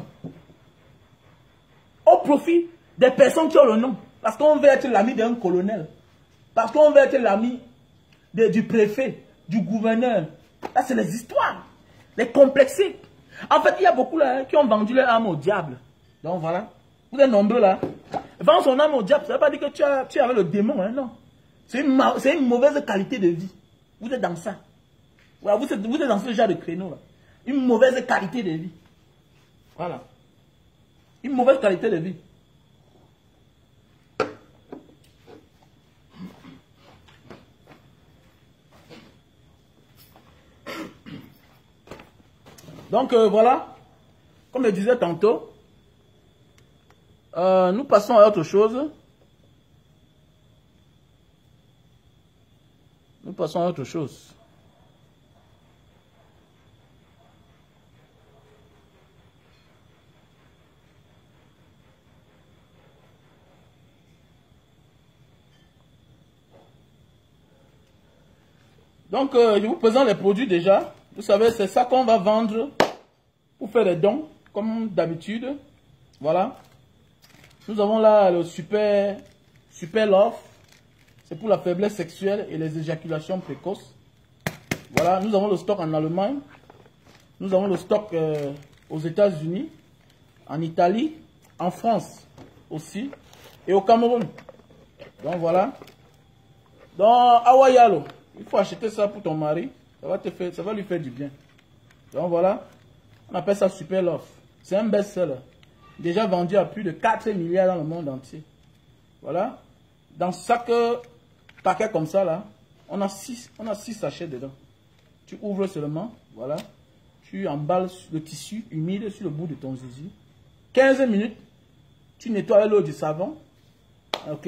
au profit des personnes qui ont le nom. Parce qu'on veut être l'ami d'un colonel. Parce qu'on veut être l'ami du préfet, du gouverneur. Là, c'est les histoires. Les complexés. En fait, il y a beaucoup là qui ont vendu leur âme au diable. Donc voilà. Vous êtes nombreux là. Vendre son âme au diable, ça ne veut pas dire que tu es avec le démon. Hein, non. C'est une mauvaise qualité de vie. Vous êtes dans ça. Voilà, vous êtes dans ce genre de créneau là. Une mauvaise qualité de vie. Voilà. Une mauvaise qualité de vie. Donc voilà, comme je disais tantôt, nous passons à autre chose. Nous passons à autre chose. Donc, je vous présente les produits déjà. Vous savez, c'est ça qu'on va vendre pour faire des dons, comme d'habitude. Voilà. Nous avons là le Super Love. C'est pour la faiblesse sexuelle et les éjaculations précoces. Voilà. Nous avons le stock en Allemagne. Nous avons le stock aux États-Unis, en Italie, en France aussi, et au Cameroun. Donc voilà. Donc, Awayalo, il faut acheter ça pour ton mari. Ça va lui faire du bien. Donc voilà. On appelle ça Super Love. C'est un best-seller. Déjà vendu à plus de 4 milliards dans le monde entier. Voilà. Dans chaque paquet comme ça, là, on a 6 sachets dedans. Tu ouvres seulement, voilà. Tu emballes le tissu humide sur le bout de ton zizi. 15 minutes, tu nettoies avec l'eau du savon. Ok.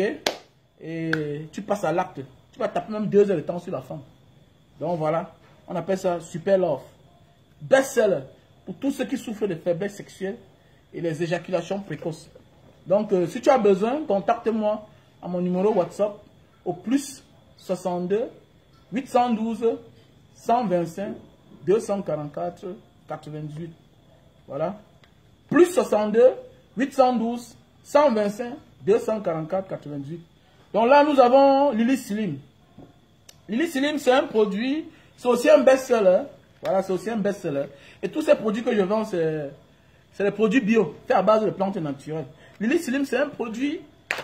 Et tu passes à l'acte. Tu vas taper même 2 heures de temps sur la femme. Donc voilà. On appelle ça Super Love. Best-seller pour tous ceux qui souffrent de faiblesse sexuelle et les éjaculations précoces. Donc, si tu as besoin, contacte-moi à mon numéro WhatsApp au plus 62 812 125 244 98. Voilà. Plus 62 812 125 244 98. Donc là, nous avons Lily Slim. Lily Slim, c'est un produit, c'est aussi un best-seller. Voilà, c'est aussi un best-seller. Et tous ces produits que je vends, c'est des produits bio, faits à base de plantes naturelles. Lily Slim, c'est un produit,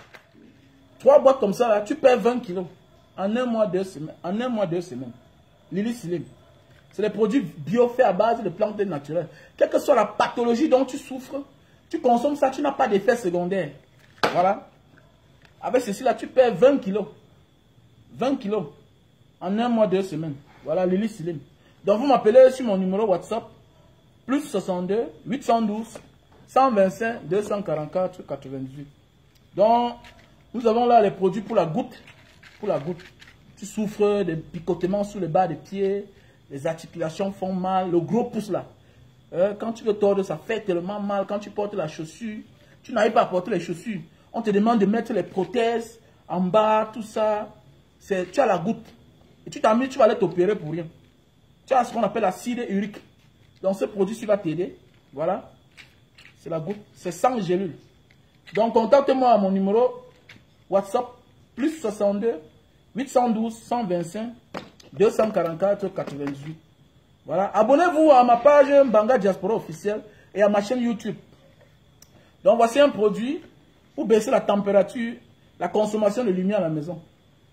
3 boîtes comme ça, là, tu perds 20 kilos en 1 mois, 2 semaines. En 1 mois, 2 semaines. Lily Slim. C'est des produits bio faits à base de plantes naturelles. Quelle que soit la pathologie dont tu souffres, tu consommes ça, tu n'as pas d'effet secondaire. Voilà. Avec ceci là, tu perds 20 kilos. 20 kilos en 1 mois, 2 semaines. Voilà, Lily Slim. Donc, vous m'appelez sur mon numéro WhatsApp, plus 62 812 125 244 98. Donc, nous avons là les produits pour la goutte. Pour la goutte. Tu souffres de picotements sous le bas des pieds, les articulations font mal, le gros pouce là. Quand tu veux tordre, ça fait tellement mal. Quand tu portes la chaussure, tu n'arrives pas à porter les chaussures. On te demande de mettre les prothèses en bas, tout ça. Tu as la goutte. Et tu t'as mis, tu vas aller t'opérer pour rien. Tu as ce qu'on appelle l'acide urique. Donc ce produit-ci va t'aider. Voilà. C'est la goutte. C'est 100 gélules. Donc contacte-moi à mon numéro WhatsApp plus 62 812 125 244 98. Voilà. Abonnez-vous à ma page Mbanga Diaspora officielle et à ma chaîne YouTube. Donc voici un produit pour baisser la température, la consommation de lumière à la maison.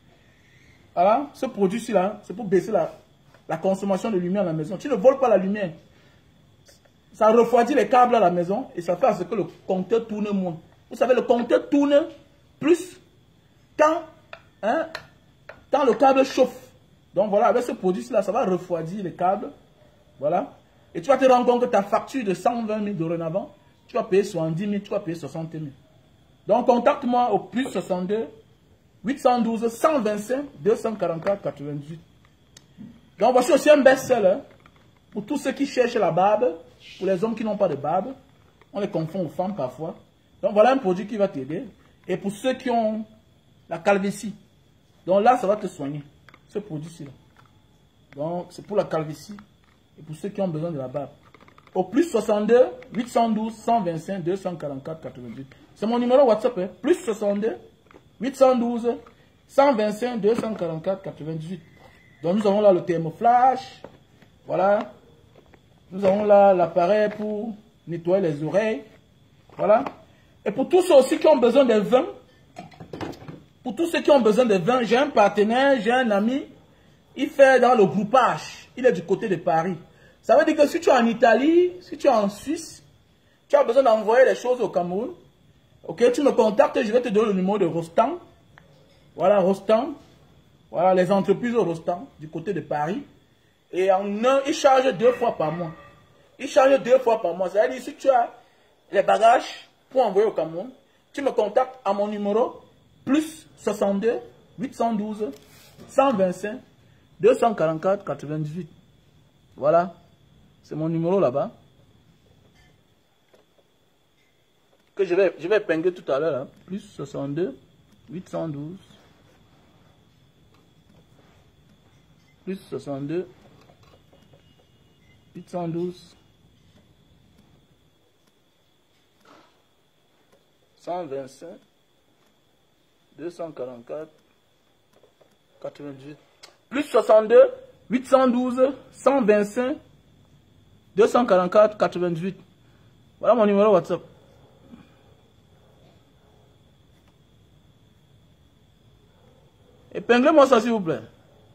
Voilà. Ce produit-ci là, c'est pour baisser la consommation de lumière à la maison. Tu ne voles pas la lumière. Ça refroidit les câbles à la maison et ça fait à ce que le compteur tourne moins. Vous savez, le compteur tourne plus quand le câble chauffe. Donc voilà, avec ce produit-là, ça va refroidir les câbles. Voilà. Et tu vas te rendre compte que ta facture de 120 000 dorénavant, tu vas payer 70 000, tu vas payer 60 000. Donc contacte-moi au plus 62 812 125 244 98. Donc voici aussi un best-seller pour tous ceux qui cherchent la barbe, pour les hommes qui n'ont pas de barbe. On les confond aux femmes parfois. Donc voilà un produit qui va t'aider. Et pour ceux qui ont la calvitie, donc là ça va te soigner. Ce produit-ci là. Donc c'est pour la calvitie et pour ceux qui ont besoin de la barbe. Au plus 62 812 125 244 98. C'est mon numéro WhatsApp. Hein? Plus 62 812 125 244 98. Donc nous avons là le thermoflash. Voilà. Nous avons là l'appareil pour nettoyer les oreilles. Voilà. Et pour tous ceux aussi qui ont besoin de vin, pour tous ceux qui ont besoin de vin, j'ai un partenaire, j'ai un ami, il fait dans le groupage, il est du côté de Paris. Ça veut dire que si tu es en Italie, si tu es en Suisse, tu as besoin d'envoyer les choses au Cameroun, ok, tu me contactes, je vais te donner le numéro de Rostand. Voilà, Rostand. Voilà, les entreprises au Rostand, du côté de Paris. Et en un, ils chargent 2 fois par mois. Ils chargent 2 fois par mois. C'est-à-dire, si tu as les bagages pour envoyer au Cameroun, tu me contactes à mon numéro plus 62 812 125 244 98. Voilà. C'est mon numéro là-bas. Que je vais épingler tout à l'heure. Hein. Plus 62 812. Plus 62 812 125 244 98. Plus 62 812 125 244 88. Voilà mon numéro WhatsApp. Épinglez-moi ça, s'il vous plaît.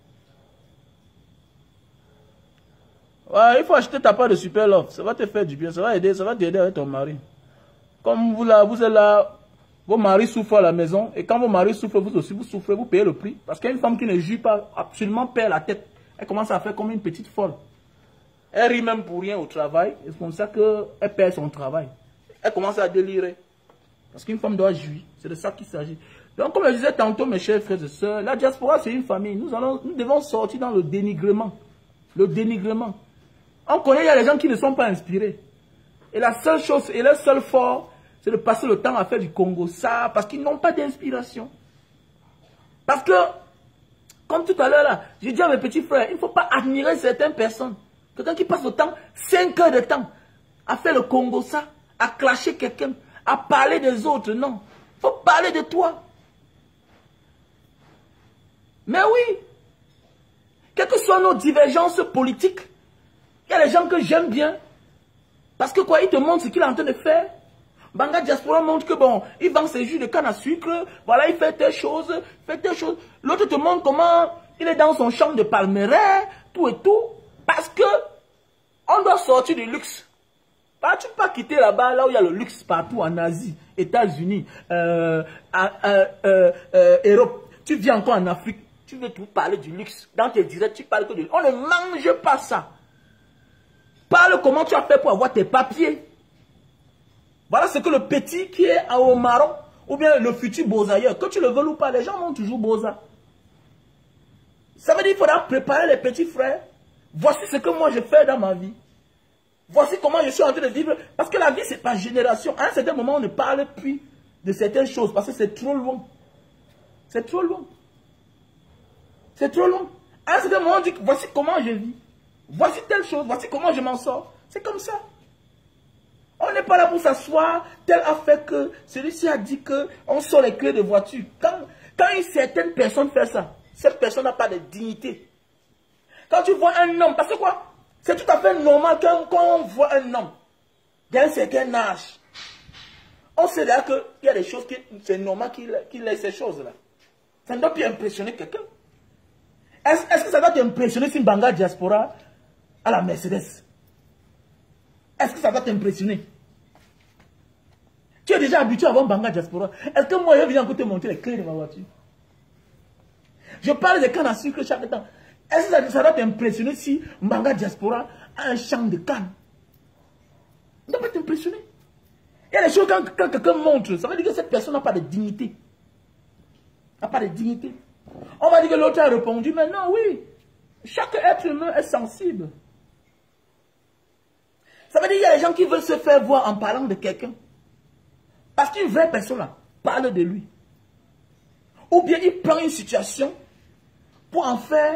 Ouais, il faut acheter ta part de Super Love. Ça va te faire du bien. Ça va t'aider avec ton mari. Comme vous êtes là, vos maris souffrent à la maison. Et quand vos maris souffrent, vous aussi, vous souffrez, vous payez le prix. Parce qu'une femme qui ne joue pas, absolument perd la tête. Elle commence à faire comme une petite folle. Elle rit même pour rien au travail. C'est comme ça qu'elle perd son travail. Elle commence à délirer. Parce qu'une femme doit jouir. C'est de ça qu'il s'agit. Donc, comme je disais tantôt, mes chers frères et sœurs, la diaspora, c'est une famille. Nous devons sortir dans le dénigrement. Le dénigrement. On connaît, il y a des gens qui ne sont pas inspirés. Et la seule chose, et leur seul fort, c'est de passer le temps à faire du Congo. Ça, parce qu'ils n'ont pas d'inspiration. Parce que, comme tout à l'heure là, j'ai dit à mes petits frères, il ne faut pas admirer certaines personnes. Quelqu'un qui passe le temps, 5 heures de temps, à faire le Congo ça, à clasher quelqu'un, à parler des autres. Non, il faut parler de toi. Mais oui, quelles que soient nos divergences politiques, il y a des gens que j'aime bien. Parce que quoi, ils te montrent ce qu'il est en train de faire. Banga Diaspora montre que bon, il vend ses jus de canne à sucre. Voilà, il fait telle chose, L'autre te montre comment il est dans son champ de palmeraie, tout et tout. Parce que on doit sortir du luxe. Bah, tu ne peux pas quitter là-bas, là où il y a le luxe partout en Asie, États-Unis, Europe. Tu viens encore en Afrique, tu veux tout parler du luxe. Dans tes directs, tu parles que du luxe. On ne mange pas ça. Parle comment tu as fait pour avoir tes papiers. Voilà ce que le petit qui est au Maroc, ou bien le futur Beaux-Ailleurs, que tu le veux ou pas, les gens vont toujours Beaux-Arts. Ça veut dire qu'il faudra préparer les petits frères. Voici ce que moi je fais dans ma vie. Voici comment je suis en train de vivre. Parce que la vie, c'est par génération. À un certain moment, on ne parle plus de certaines choses parce que c'est trop loin. C'est trop loin. C'est trop loin. À un certain moment, on dit, voici comment je vis. Voici telle chose, voici comment je m'en sors. C'est comme ça. On n'est pas là pour s'asseoir. Tel a fait que, celui-ci a dit que on sort les clés de voiture. Quand une certaine personne fait ça, cette personne n'a pas de dignité. Quand tu vois un homme, parce que quoi? C'est tout à fait normal quand on voit un homme d'un certain âge. On sait là qu'il y a des choses qui, c'est normal qu'il ait ces choses-là. Ça ne doit plus impressionner quelqu'un. Est-ce que ça doit t'impressionner si Banga Diaspora à la Mercedes? Est-ce que ça doit t'impressionner? Tu es déjà habitué à voir Banga Diaspora. Est-ce que moi, je viens te montrer les clés de ma voiture? Je parle de canne à sucre chaque temps. Est-ce que ça doit t'impressionner si Banga Diaspora a un champ de canne? Ça ne doit pas t'impressionner. Il y a des choses quand quelqu'un montre, ça veut dire que cette personne n'a pas de dignité. N'a pas de dignité. On va dire que l'autre a répondu, mais non, oui. Chaque être humain est sensible. Ça veut dire qu'il y a des gens qui veulent se faire voir en parlant de quelqu'un. Parce qu'une vraie personne là, parle de lui. Ou bien il prend une situation pour en faire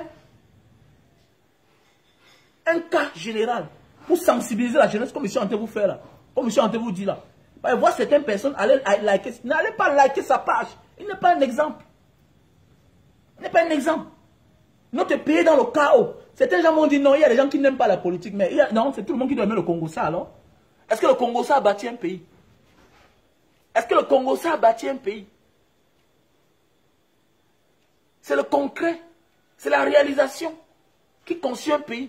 un cas général. Pour sensibiliser la jeunesse comme je suis en train de vous faire là. Comme je suis en train de vous dire là. Voir certaines personnes aller liker. N'allez pas liker sa page. Il n'est pas un exemple. Il n'est pas un exemple. Notre pays est dans le chaos. Certains gens m'ont dit non, il y a des gens qui n'aiment pas la politique. Mais non, c'est tout le monde qui doit aimer le Congo ça alors. Est-ce que le Congo ça a bâti un pays? Est-ce que le Congo ça a bâti un pays? C'est le concret. C'est la réalisation qui construit un pays.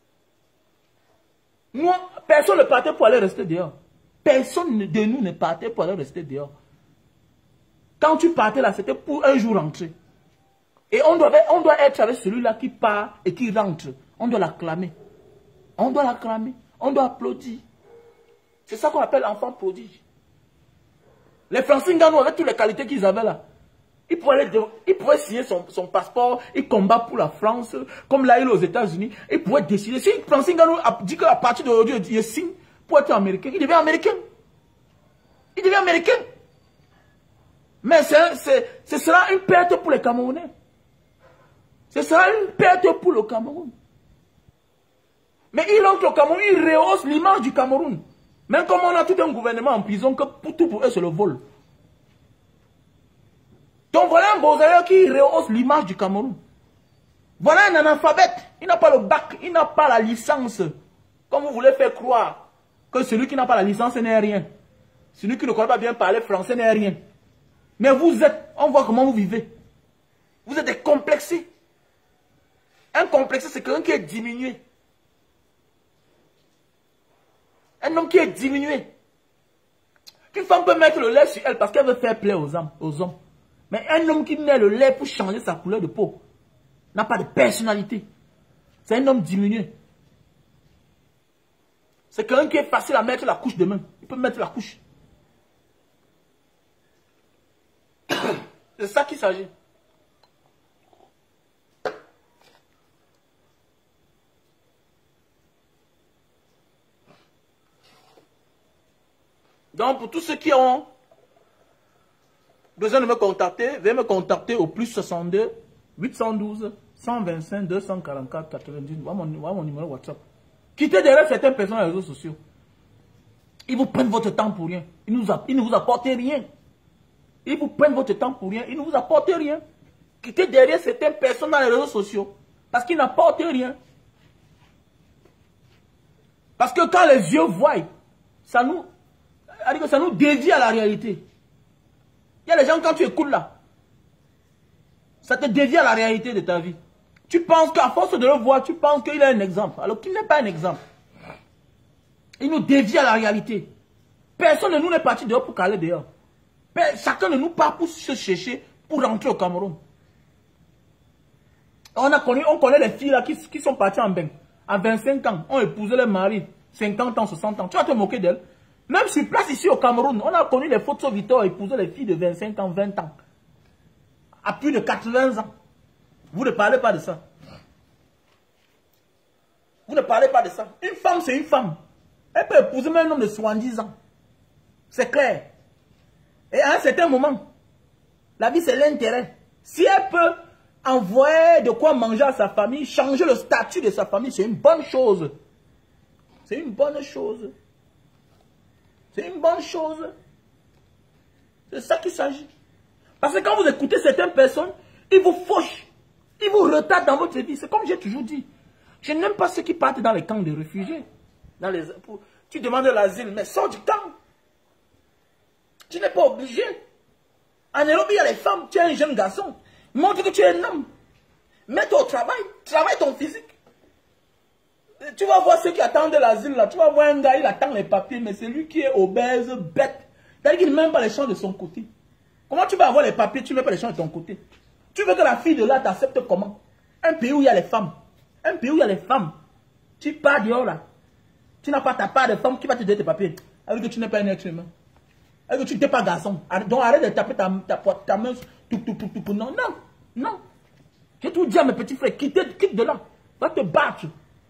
Moi, personne ne partait pour aller rester dehors. Personne de nous ne partait pour aller rester dehors. Quand tu partais là, c'était pour un jour rentrer. Et on doit être avec celui-là qui part et qui rentre. On doit l'acclamer. On doit l'acclamer. On doit applaudir. C'est ça qu'on appelle enfant prodige. Les Français Ngannou, avec toutes les qualités qu'ils avaient là, ils pouvaient signer son passeport, il combat pour la France, comme là il est aux États-Unis, il pouvait décider. Si Français Ngannou dit qu'à partir d'aujourd'hui, il signe pour être américain, il devient américain. Il devient américain. Mais ce sera une perte pour les Camerounais. Ce sera une perte pour le Cameroun. Mais il entre au Cameroun, il rehausse l'image du Cameroun. Même comme on a tout un gouvernement en prison, que tout pour eux c'est le vol. Donc voilà un Beaux-Ailleurs qui rehausse l'image du Cameroun. Voilà un analphabète. Il n'a pas le bac, il n'a pas la licence. Comme vous voulez faire croire que celui qui n'a pas la licence n'est rien. Celui qui ne connaît pas bien parler français n'est rien. Mais vous êtes, on voit comment vous vivez. Vous êtes des complexés. Un complexé, c'est quelqu'un qui est diminué. Un homme qui est diminué. Une femme peut mettre le lait sur elle parce qu'elle veut faire plaisir aux hommes. Mais un homme qui met le lait pour changer sa couleur de peau n'a pas de personnalité. C'est un homme diminué. C'est quelqu'un qui est facile à mettre la couche demain. Il peut mettre la couche. C'est ça qu'il s'agit. Donc, pour tous ceux qui ont besoin de me contacter, veuillez me contacter au plus 62 812 125 244 90. Voilà mon numéro WhatsApp. Quittez derrière certaines personnes sur les réseaux sociaux. Ils vous prennent votre temps pour rien. Ils ne vous apportent rien. Ils vous prennent votre temps pour rien. Ils ne vous apportent rien. Quittez derrière certaines personnes dans les réseaux sociaux. Parce qu'ils n'apportent rien. Parce que quand les yeux voient, ça nous dévie à la réalité. Il y a des gens, quand tu écoutes là, ça te dévie à la réalité de ta vie. Tu penses qu'à force de le voir, tu penses qu'il est un exemple. Alors qu'il n'est pas un exemple. Il nous dévie à la réalité. Personne de nous n'est parti dehors pour caler dehors. Chacun de nous part pour se chercher pour rentrer au Cameroun. On connaît les filles là qui sont parties en bain. À 25 ans, ont épousé leur mari. 50 ans, 60 ans. Tu vas te moquer d'elles. Même sur place ici au Cameroun, on a connu les photos Victor épouser les filles de 25 ans, 20 ans. À plus de 80 ans. Vous ne parlez pas de ça. Vous ne parlez pas de ça. Une femme, c'est une femme. Elle peut épouser même un homme de 70 ans. C'est clair. Et à un certain moment, la vie, c'est l'intérêt. Si elle peut envoyer de quoi manger à sa famille, changer le statut de sa famille, c'est une bonne chose. C'est une bonne chose. C'est une bonne chose. C'est ça qu'il s'agit. Parce que quand vous écoutez certaines personnes, ils vous fauchent. Ils vous retardent dans votre vie. C'est comme j'ai toujours dit. Je n'aime pas ceux qui partent dans les camps de réfugiés. Tu demandes l'asile, mais sors du camp. Tu n'es pas obligé. En Europe, il y a les femmes. Tu es un jeune garçon. Montre que tu es un homme. Mets-toi au travail. Travaille ton physique. Tu vas voir ceux qui attendent l'asile là. Tu vas voir un gars, il attend les papiers, mais c'est lui qui est obèse, bête. C'est-à-dire qu'il ne met même pas les chances de son côté. Comment tu vas avoir les papiers, tu ne mets pas les chances de ton côté? Tu veux que la fille de là t'accepte comment? Un pays où il y a les femmes. Un pays où il y a les femmes. Tu pars dehors là. Tu n'as pas ta part de femme qui va te donner tes papiers. Avec que tu n'es pas un être humain. Avec que tu n'es pas garçon. Donc arrête de taper ta main. Non, non, non. J'ai tout dit à mes petits frères, quitte de là. Va te battre.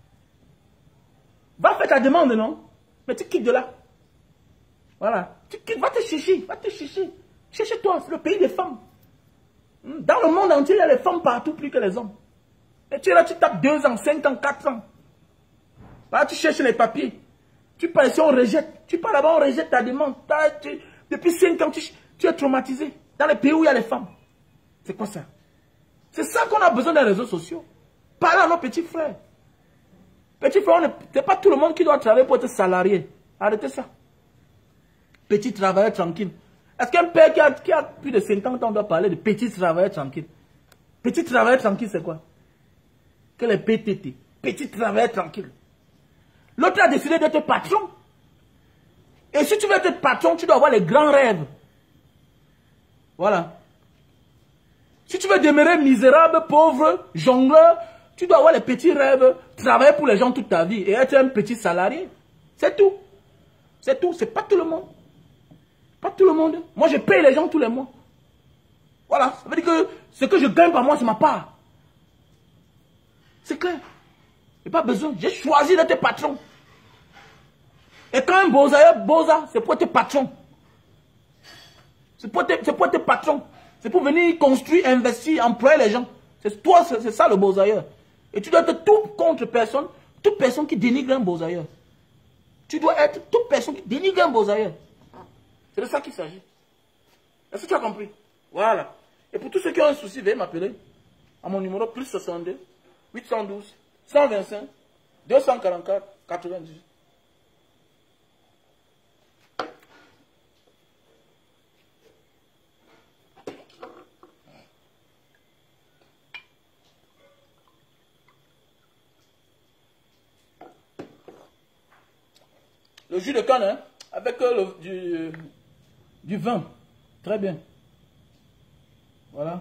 Va faire ta demande, non? Mais tu quittes de là. Voilà. Tu quittes, va te chercher. Va te chercher. Cherche-toi, c'est le pays des femmes. Dans le monde entier, il y a les femmes partout plus que les hommes. Et tu es là, tu tapes 2 ans, 5 ans, 4 ans. Là, tu cherches les papiers. Tu pars ici, on rejette. Tu pars là-bas, on rejette ta demande. Depuis 5 ans, tu es traumatisé. Dans les pays où il y a les femmes. C'est quoi ça? C'est ça qu'on a besoin des réseaux sociaux. Parlez à nos petits frères. Petits frères, ce n'est pas tout le monde qui doit travailler pour être salarié. Arrêtez ça. Petit travailleur tranquille. Est-ce qu'un père qui a plus de 50 ans doit parler de petit travailleur tranquille? Petit travailleur tranquille, c'est quoi? Que les PTT. Petit travailleur tranquille. L'autre a décidé d'être patron. Et si tu veux être patron, tu dois avoir les grands rêves. Voilà. Si tu veux demeurer misérable, pauvre, jongleur, tu dois avoir les petits rêves, travailler pour les gens toute ta vie et être un petit salarié. C'est tout. C'est tout. C'est pas tout le monde. Pas tout le monde. Moi, je paye les gens tous les mois. Voilà. Ça veut dire que ce que je gagne par mois, c'est ma part. C'est clair. J'ai pas besoin. J'ai choisi d'être patron. Et quand un bosa, c'est pour être patron. C'est pour être patron. C'est pour venir construire, investir, employer les gens. C'est toi, c'est ça le bosailleur. Et tu dois être tout contre personne, toute personne qui dénigre un bosailleur. Tu dois être toute personne qui dénigre un bosailleur. C'est de ça qu'il s'agit. Est-ce que tu as compris? Voilà. Et pour tous ceux qui ont un souci, veuillez m'appeler à mon numéro plus 62 812 125 244 98. Le jus de canne, hein, avec du vin. Très bien. Voilà.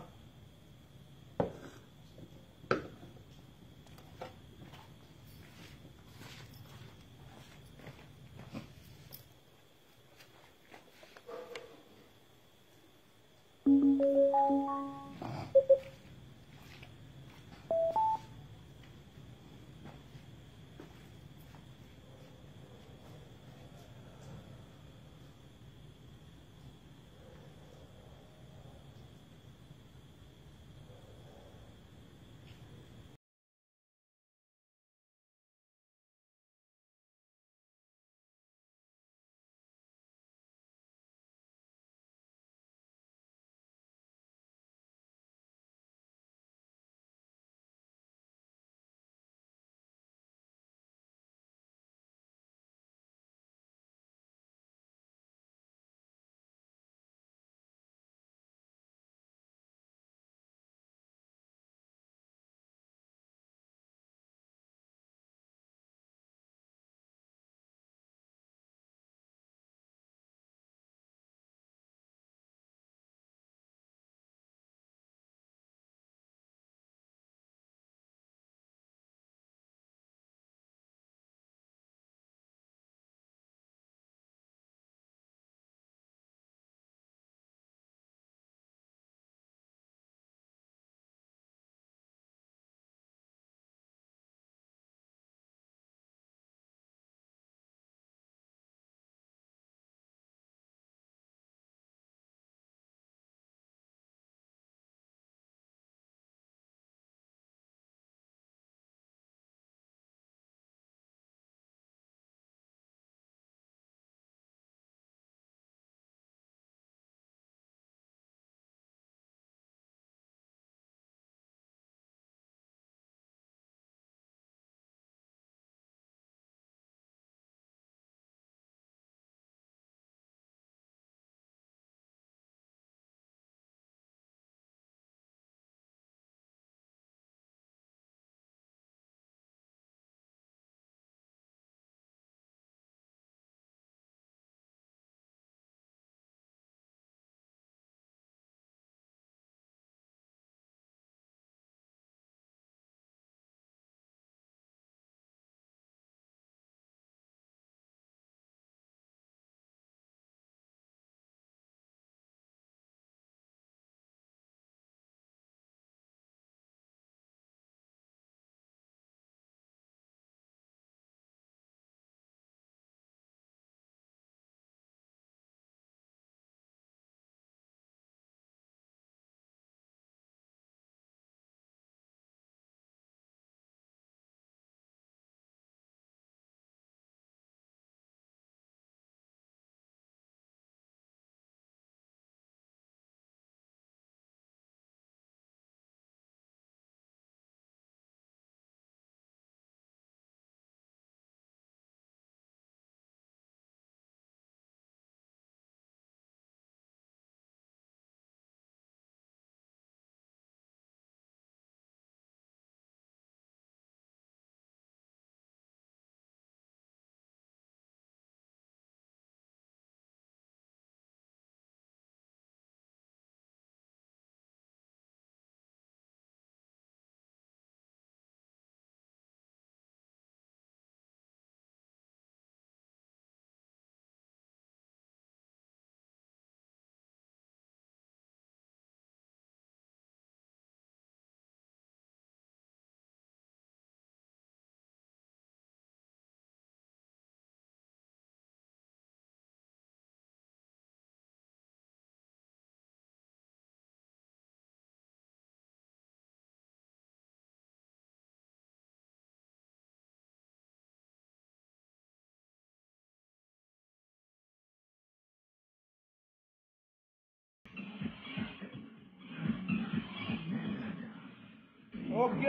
Ok.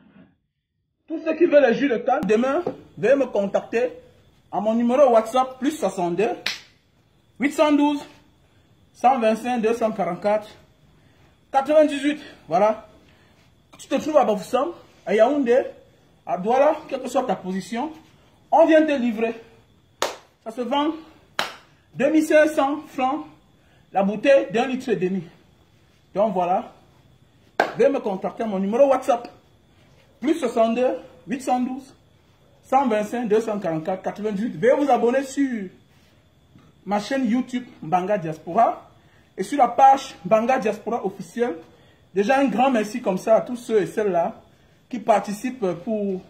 Tous ceux qui veulent le jus de canne, demain, veuillez me contacter à mon numéro WhatsApp plus 62 812 125 244 98. Voilà. Tu te trouves à Bafoussam, à Yaoundé, à Douala, quelle que soit ta position, on vient te livrer Ça se vend 2500 francs la bouteille d'1,5 litre. Donc voilà. Veuillez me contacter à mon numéro WhatsApp. Plus 62 812 125 244 98. Veuillez vous abonner sur ma chaîne YouTube Mbanga Diaspora et sur la page Mbanga Diaspora officielle. Déjà un grand merci comme ça à tous ceux et celles-là qui participent pour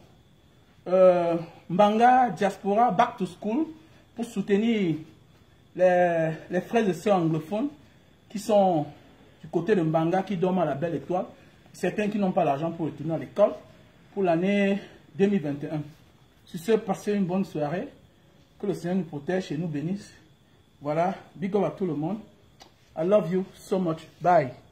Mbanga Diaspora Back to School pour soutenir les frères et sœurs anglophones qui sont du côté de Mbanga, qui dorment à la Belle Étoile. Certains qui n'ont pas l'argent pour retourner à l'école pour l'année 2021. Sur ce, passez une bonne soirée. Que le Seigneur nous protège et nous bénisse. Voilà, big up à tout le monde. I love you so much. Bye.